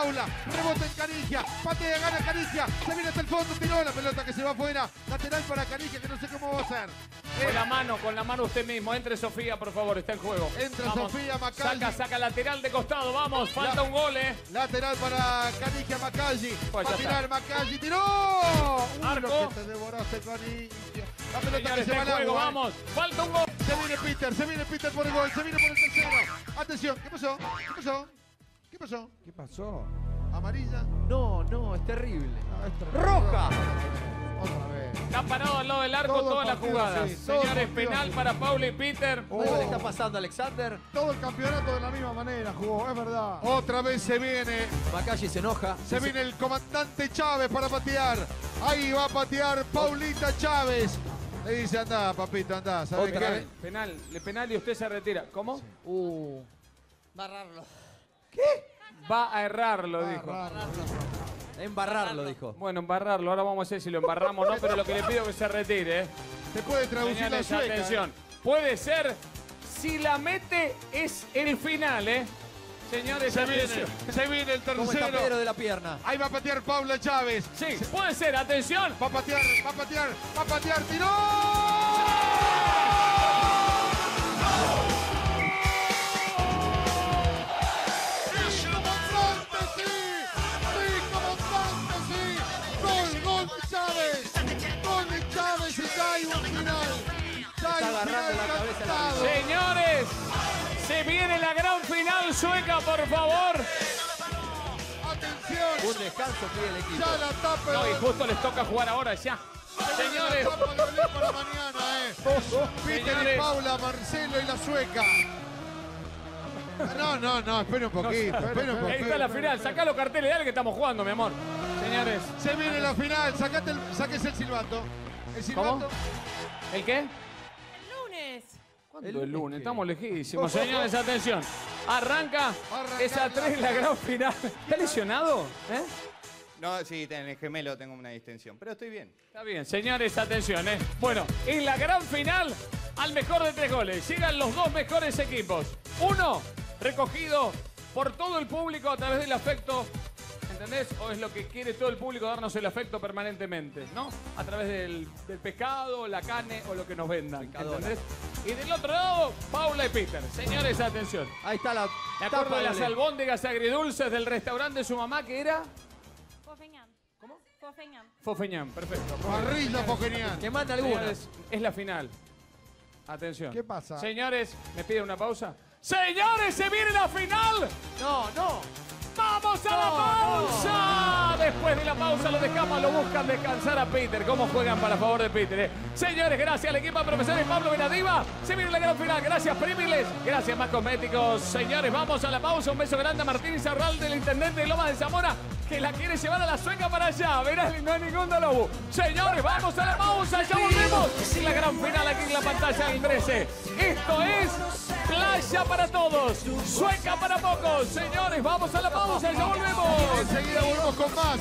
Paula, rebota en Canigia, patea, gana Canigia, se viene hasta el fondo, tiró la pelota que se va afuera, lateral para Canigia que no sé cómo va a ser. Con la mano usted mismo, entre Sofía, por favor, está en juego. Entra vamos. Sofía, Macalli. Saca lateral de costado, vamos, falta un gol, Lateral para Canigia, Macalli. Pues va a tirar Macalli, tiró. Arco. Que te devoraste, Canigia. La pelota Señores, que se va al juego, agua. vamos, falta un gol. Se viene Peter por el gol, se viene por el tercero. Atención, ¿qué pasó? ¿Qué pasó? ¿Qué pasó? ¿Qué pasó? Amarilla. No, es terrible. ¡Roja! Otra vez. Está parado al lado del arco Todo todas el las partido, jugadas. sí, todo el Señores, partido, penal sí. para Paula y Peter. ¿Qué le está pasando a Alexander? Todo el campeonato de la misma manera jugó, es verdad. Otra vez se viene. Macalli se enoja. Se viene el comandante Chávez para patear. Ahí va a patear Paulita Chávez. Le dice, andá, papito, andá. ¿Sabés Otra qué? vez. Penal y usted se retira. ¿Cómo? Barrarlo. Va a errarlo, dijo. Embarrarlo, dijo. Bueno, embarrarlo. Ahora vamos a ver si lo embarramos o no, pero lo que le pido es que se retire. Se puede traducir Señores, la sueca. atención. Puede ser, si la mete, es el final, Señores, Se atención. viene el ¿Cómo está tercero. Pedro de la pierna? Ahí va a patear Paula Chávez. Sí, puede ser, atención. Va a patear, tiró. Gol de Chávez y ya hay un final. Ya hay un agarrando final la cabeza a la cantado. Señores, se viene la gran final sueca, por favor. Atención. Un descanso pide el equipo. Ya la tapa. No, y justo les toca jugar ahora, ya. Señores, La tapa de Belén para mañana, Peter Señores. y Paula, Marcelo y la sueca. No, espere un poquito, espere un ahí poquito. está la final. Sacá los carteles, dale que estamos jugando, mi amor. Señores. Se viene la final, sáquese el silbato. El silbato. ¿Cómo? ¿El qué? Lunes. ¿Cuándo el lunes? Estamos lejísimos. Señores, atención. Arranca esa 3, la gran final. ¿Está lesionado? No, sí, en el gemelo tengo una distensión, pero estoy bien. Está bien, señores, atención, Bueno, en la gran final, al mejor de 3 goles, llegan los 2 mejores equipos. Uno, recogido por todo el público a través del afecto, ¿entendés? O es lo que quiere todo el público, darnos el afecto permanentemente, ¿no? A través del pescado, la carne o lo que nos vendan, ¿entendés? Y del otro lado, Paula y Peter. Señores, atención. Ahí está la Me acuerdo tapa de las Belén. albóndigas agridulces del restaurante de su mamá, que era... Fofeñán. ¿Cómo? Fofeñán. Fofeñán, perfecto. Parrilla Fofeñán. Que manda alguna. Señores, es la final. Atención. ¿Qué pasa? Señores, ¿me piden una pausa? ¡Señores, se viene la final! No. ¡Vamos a la pausa! Después de la pausa lo dejamos, lo buscan descansar a Peter. ¿Cómo juegan para favor de Peter? Señores, gracias al equipo de profesores Pablo Benadiva. Se viene la gran final. Gracias, Primiles. Gracias, Más Cosméticos. Señores, vamos a la pausa. Un beso grande a Martín Izarral, del intendente de Lomas de Zamora, que la quiere llevar a la sueca para allá. Verás, no hay ningún dolobu. Señores, vamos a la pausa. Ya volvemos. La gran final aquí en la pantalla del 13. Esto es playa para todos, sueca para pocos. Señores, vamos a la pausa. Ya volvemos. Enseguida volvemos con más.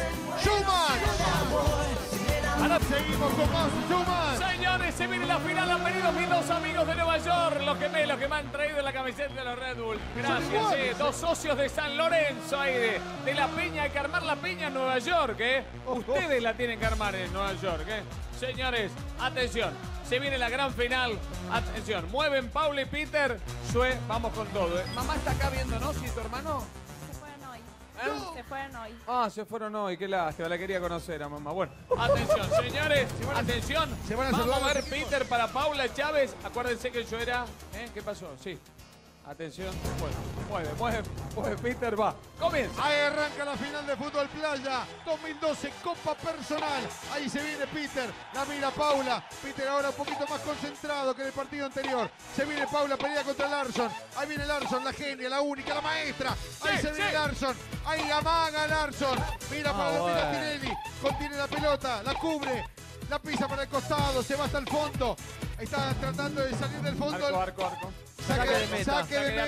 ¡Schumann! Ahora seguimos con más Schumann. Señores, se viene la final. Han venido mis 2 amigos de Nueva York, los que me han traído la camiseta de los Red Bull. Gracias, 2 socios de San Lorenzo ahí de la Peña. Hay que armar la Peña en Nueva York, Ustedes la tienen que armar en Nueva York, Señores, atención. Se viene la gran final. Atención, mueven Paula y Peter. Sue, vamos con todo, Mamá está acá viéndonos, ¿y tu hermano? Se fueron hoy. Se fueron hoy. Ah, se fueron hoy, qué lástima, la quería conocer a mamá. Bueno, atención, señores, atención. se van a Vamos saludar a ver los equipos. Peter para Paula Chávez. Acuérdense que yo era... ¿Qué pasó? Sí. Atención. Bueno, mueve Peter, va. Comienza. Ahí arranca la final de fútbol playa 2012, Copa Personal. Ahí se viene Peter, la mira Paula. Peter ahora un poquito más concentrado que en el partido anterior. Se viene Paula, pelea contra Larson. Ahí viene Larson, la genia, la única, la maestra. Ahí se viene Larson. Ahí amaga Larson. Mira para la mira Tinelli. Contiene la pelota, la cubre. La pisa para el costado, se va hasta el fondo. Ahí está tratando de salir del fondo. Arco. Saque de meta.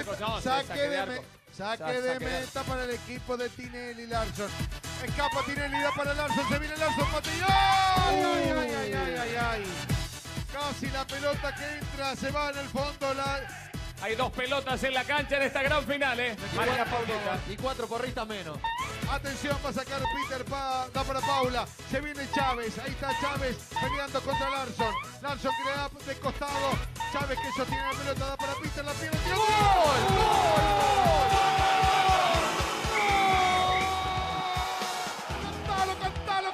Saque de meta para el equipo de Tinelli Larson. Escapa Tinelli, da para Larson. Se viene Larson, patillo. ¡Ay! Casi la pelota que entra, se va en el fondo. Hay 2 pelotas en la cancha en esta gran final, María Paulita. Y 4 porristas menos. Atención, va a sacar Peter, da para Paula. Se viene Chávez, ahí está Chávez peleando contra Larsson. Larsson que le da de costado. Chávez que sostiene la pelota, da para Peter, la pierde. ¡Gol! ¡Cantalo!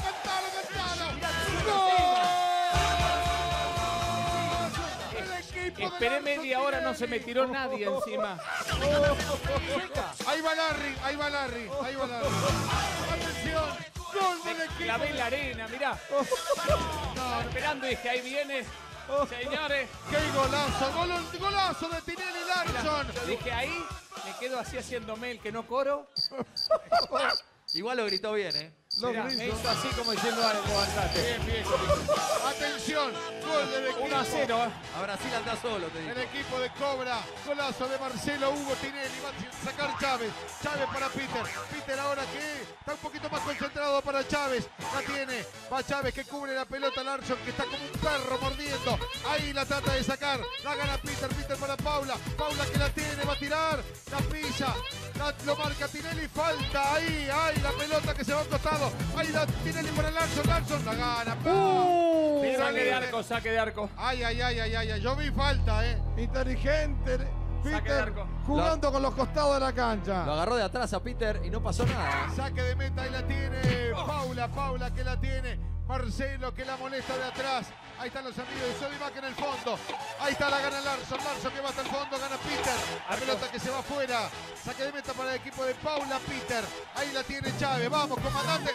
Esperé media hora, no se me tiró nadie encima. Ahí va Larry. Atención, gol del equipo. La ve en la arena, mirá. Estaba esperando y dije, ahí viene. Señores. ¡Qué golazo! ¡Golazo de Tinelli Larsson! Dije, ahí me quedo así haciéndome el que no coro. Igual lo gritó bien, ¿eh? Mirá, me hizo así como diciendo algo, andate. Bien. Atención, gol del equipo. 1-0. A Brasil anda solo, te digo. El equipo de Cobra, golazo de Marcelo Hugo Tinelli, va a sacar Chávez para Peter. Peter ahora que está un poquito más concentrado para Chávez, la tiene, va Chávez que cubre la pelota, Larsson que está como un perro mordiendo, ahí la trata de sacar, la gana Peter para Paula que la tiene, va a tirar, la pisa, lo marca Tinelli, falta, ahí, la pelota que se va al costado, ahí la Tinelli para Larsson la gana. Saque de arco. Ay, yo vi falta, Inteligente. Peter jugando con los costados de la cancha. Lo agarró de atrás a Peter y no pasó nada. Saque de meta, ahí la tiene Paula que la tiene, Marcelo que la molesta de atrás, ahí están los amigos de Sodimac en el fondo, ahí está, la gana Larsson que va hasta el fondo, gana Peter, la pelota que se va afuera, saque de meta para el equipo de Paula, Peter, ahí la tiene Chávez, vamos comandante,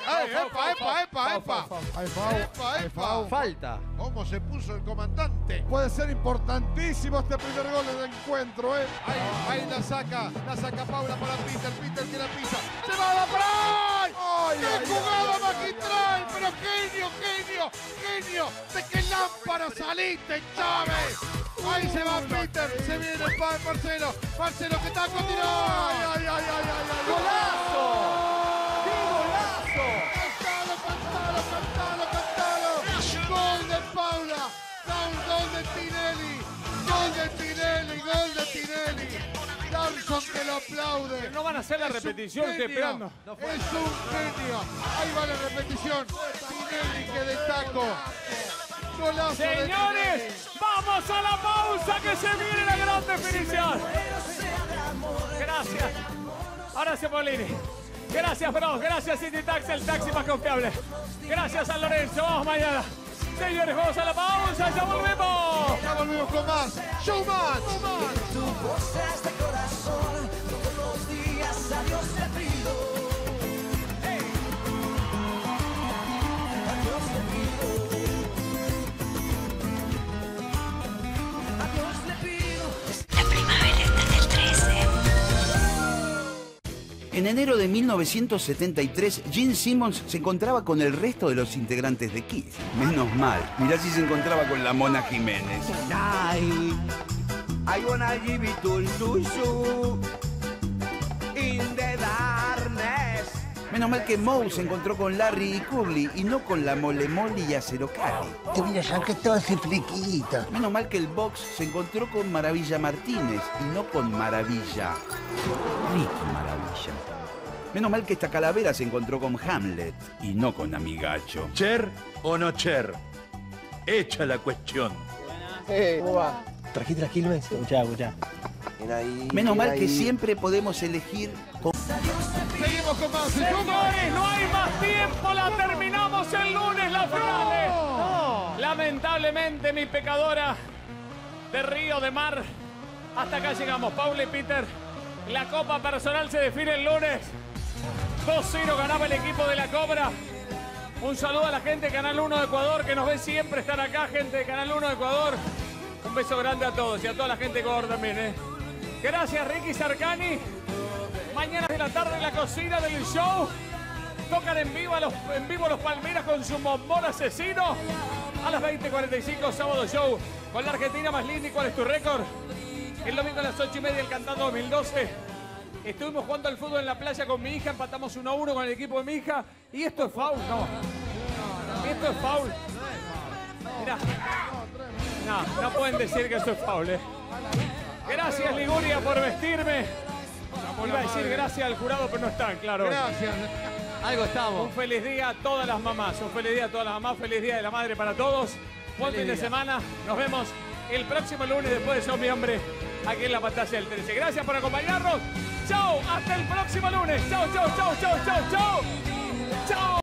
¡epa! Falta. ¿Cómo se puso el comandante? Puede ser importantísimo este primer gol del encuentro, Ahí la saca Paula para Peter que la pisa, se va a la para ¡qué jugada magistral! Pero genio, ¿de qué lámpara saliste, Chávez? Ahí se va Peter, se viene Marcelo que está a continuar. ¡Ay! ¡Golazo! ¡Qué golazo! ¡Cantalo! ¡Gol de Paula! ¡Gol de Tinelli! Larsson que lo aplaude. No van a hacer la repetición, estoy esperando. Es un genio. Ahí va la repetición. Tinelli que destacó. Golazo. Señores, vamos a la pausa que se viene la gran definición. Gracias. Horacio Polini. Gracias, bro. Gracias, City Taxi, el taxi más confiable. Gracias, San Lorenzo. Vamos mañana. Señores, vamos a la pausa. Ya volvemos. Ya volvemos con más. Showmatch. Tu voz es de corazón. Todos los días a Dios te pido. A Dios te pido. A Dios le pido. La primavera está del 13. En enero de 1973, Gene Simmons se encontraba con el resto de los integrantes de Kiss. Menos mal. Mirá si se encontraba con la Mona Jiménez. I wanna give it all to you in the darkness. Menos mal que Moe se encontró con Larry y Curly y no con la Mole Mole y Acero Cali. Te mira, ya que todo ese flequito. Menos mal que el Box se encontró con Maravilla Martínez y no con Maravilla. Ricky Maravilla. Menos mal que esta calavera se encontró con Hamlet y no con Amigacho. ¿Cher o no Cher? Hecha la cuestión. ¿Cómo va? ¿Trajiste Quilmes? Escuchá. Menos mal que siempre podemos elegir con... Seguimos con más. Señores, no hay más tiempo. La terminamos el lunes, la finales. Lamentablemente, mi pecadora de Río de Mar. Hasta acá llegamos. Paula y Peter. La copa personal se define el lunes. 2-0 ganaba el equipo de la Cobra. Un saludo a la gente de Canal 1 de Ecuador que nos ve siempre. Están acá, gente de Canal 1 de Ecuador. Un beso grande a todos y a toda la gente de Ecuador también, Gracias, Ricky Sarcani. Mañana de la tarde en la cocina del show. Tocan en vivo los Palmeras con su bombón asesino. A las 20:45, sábado show con la Argentina más linda. ¿Y cuál es tu récord? El domingo a las 8:30 el Cantando 2012. Estuvimos jugando al fútbol en la playa con mi hija. Empatamos 1-1 con el equipo de mi hija. Y esto es foul, no. Esto es foul. Mirá. No pueden decir que eso es foul, Gracias, Liguria, por vestirme. por Iba a la decir madre. gracias al jurado, pero no están, claro. Gracias. Algo estamos. Un feliz día a todas las mamás. Un feliz día a todas las mamás. Feliz día de la madre para todos. Buen Feliz fin de día. semana. Nos vemos el próximo lunes después de Yo Mi Hombre aquí en la pantalla del 13. Gracias por acompañarnos. Chao. Hasta el próximo lunes. Chao, chao, chao, chao, chao, chao. Chao.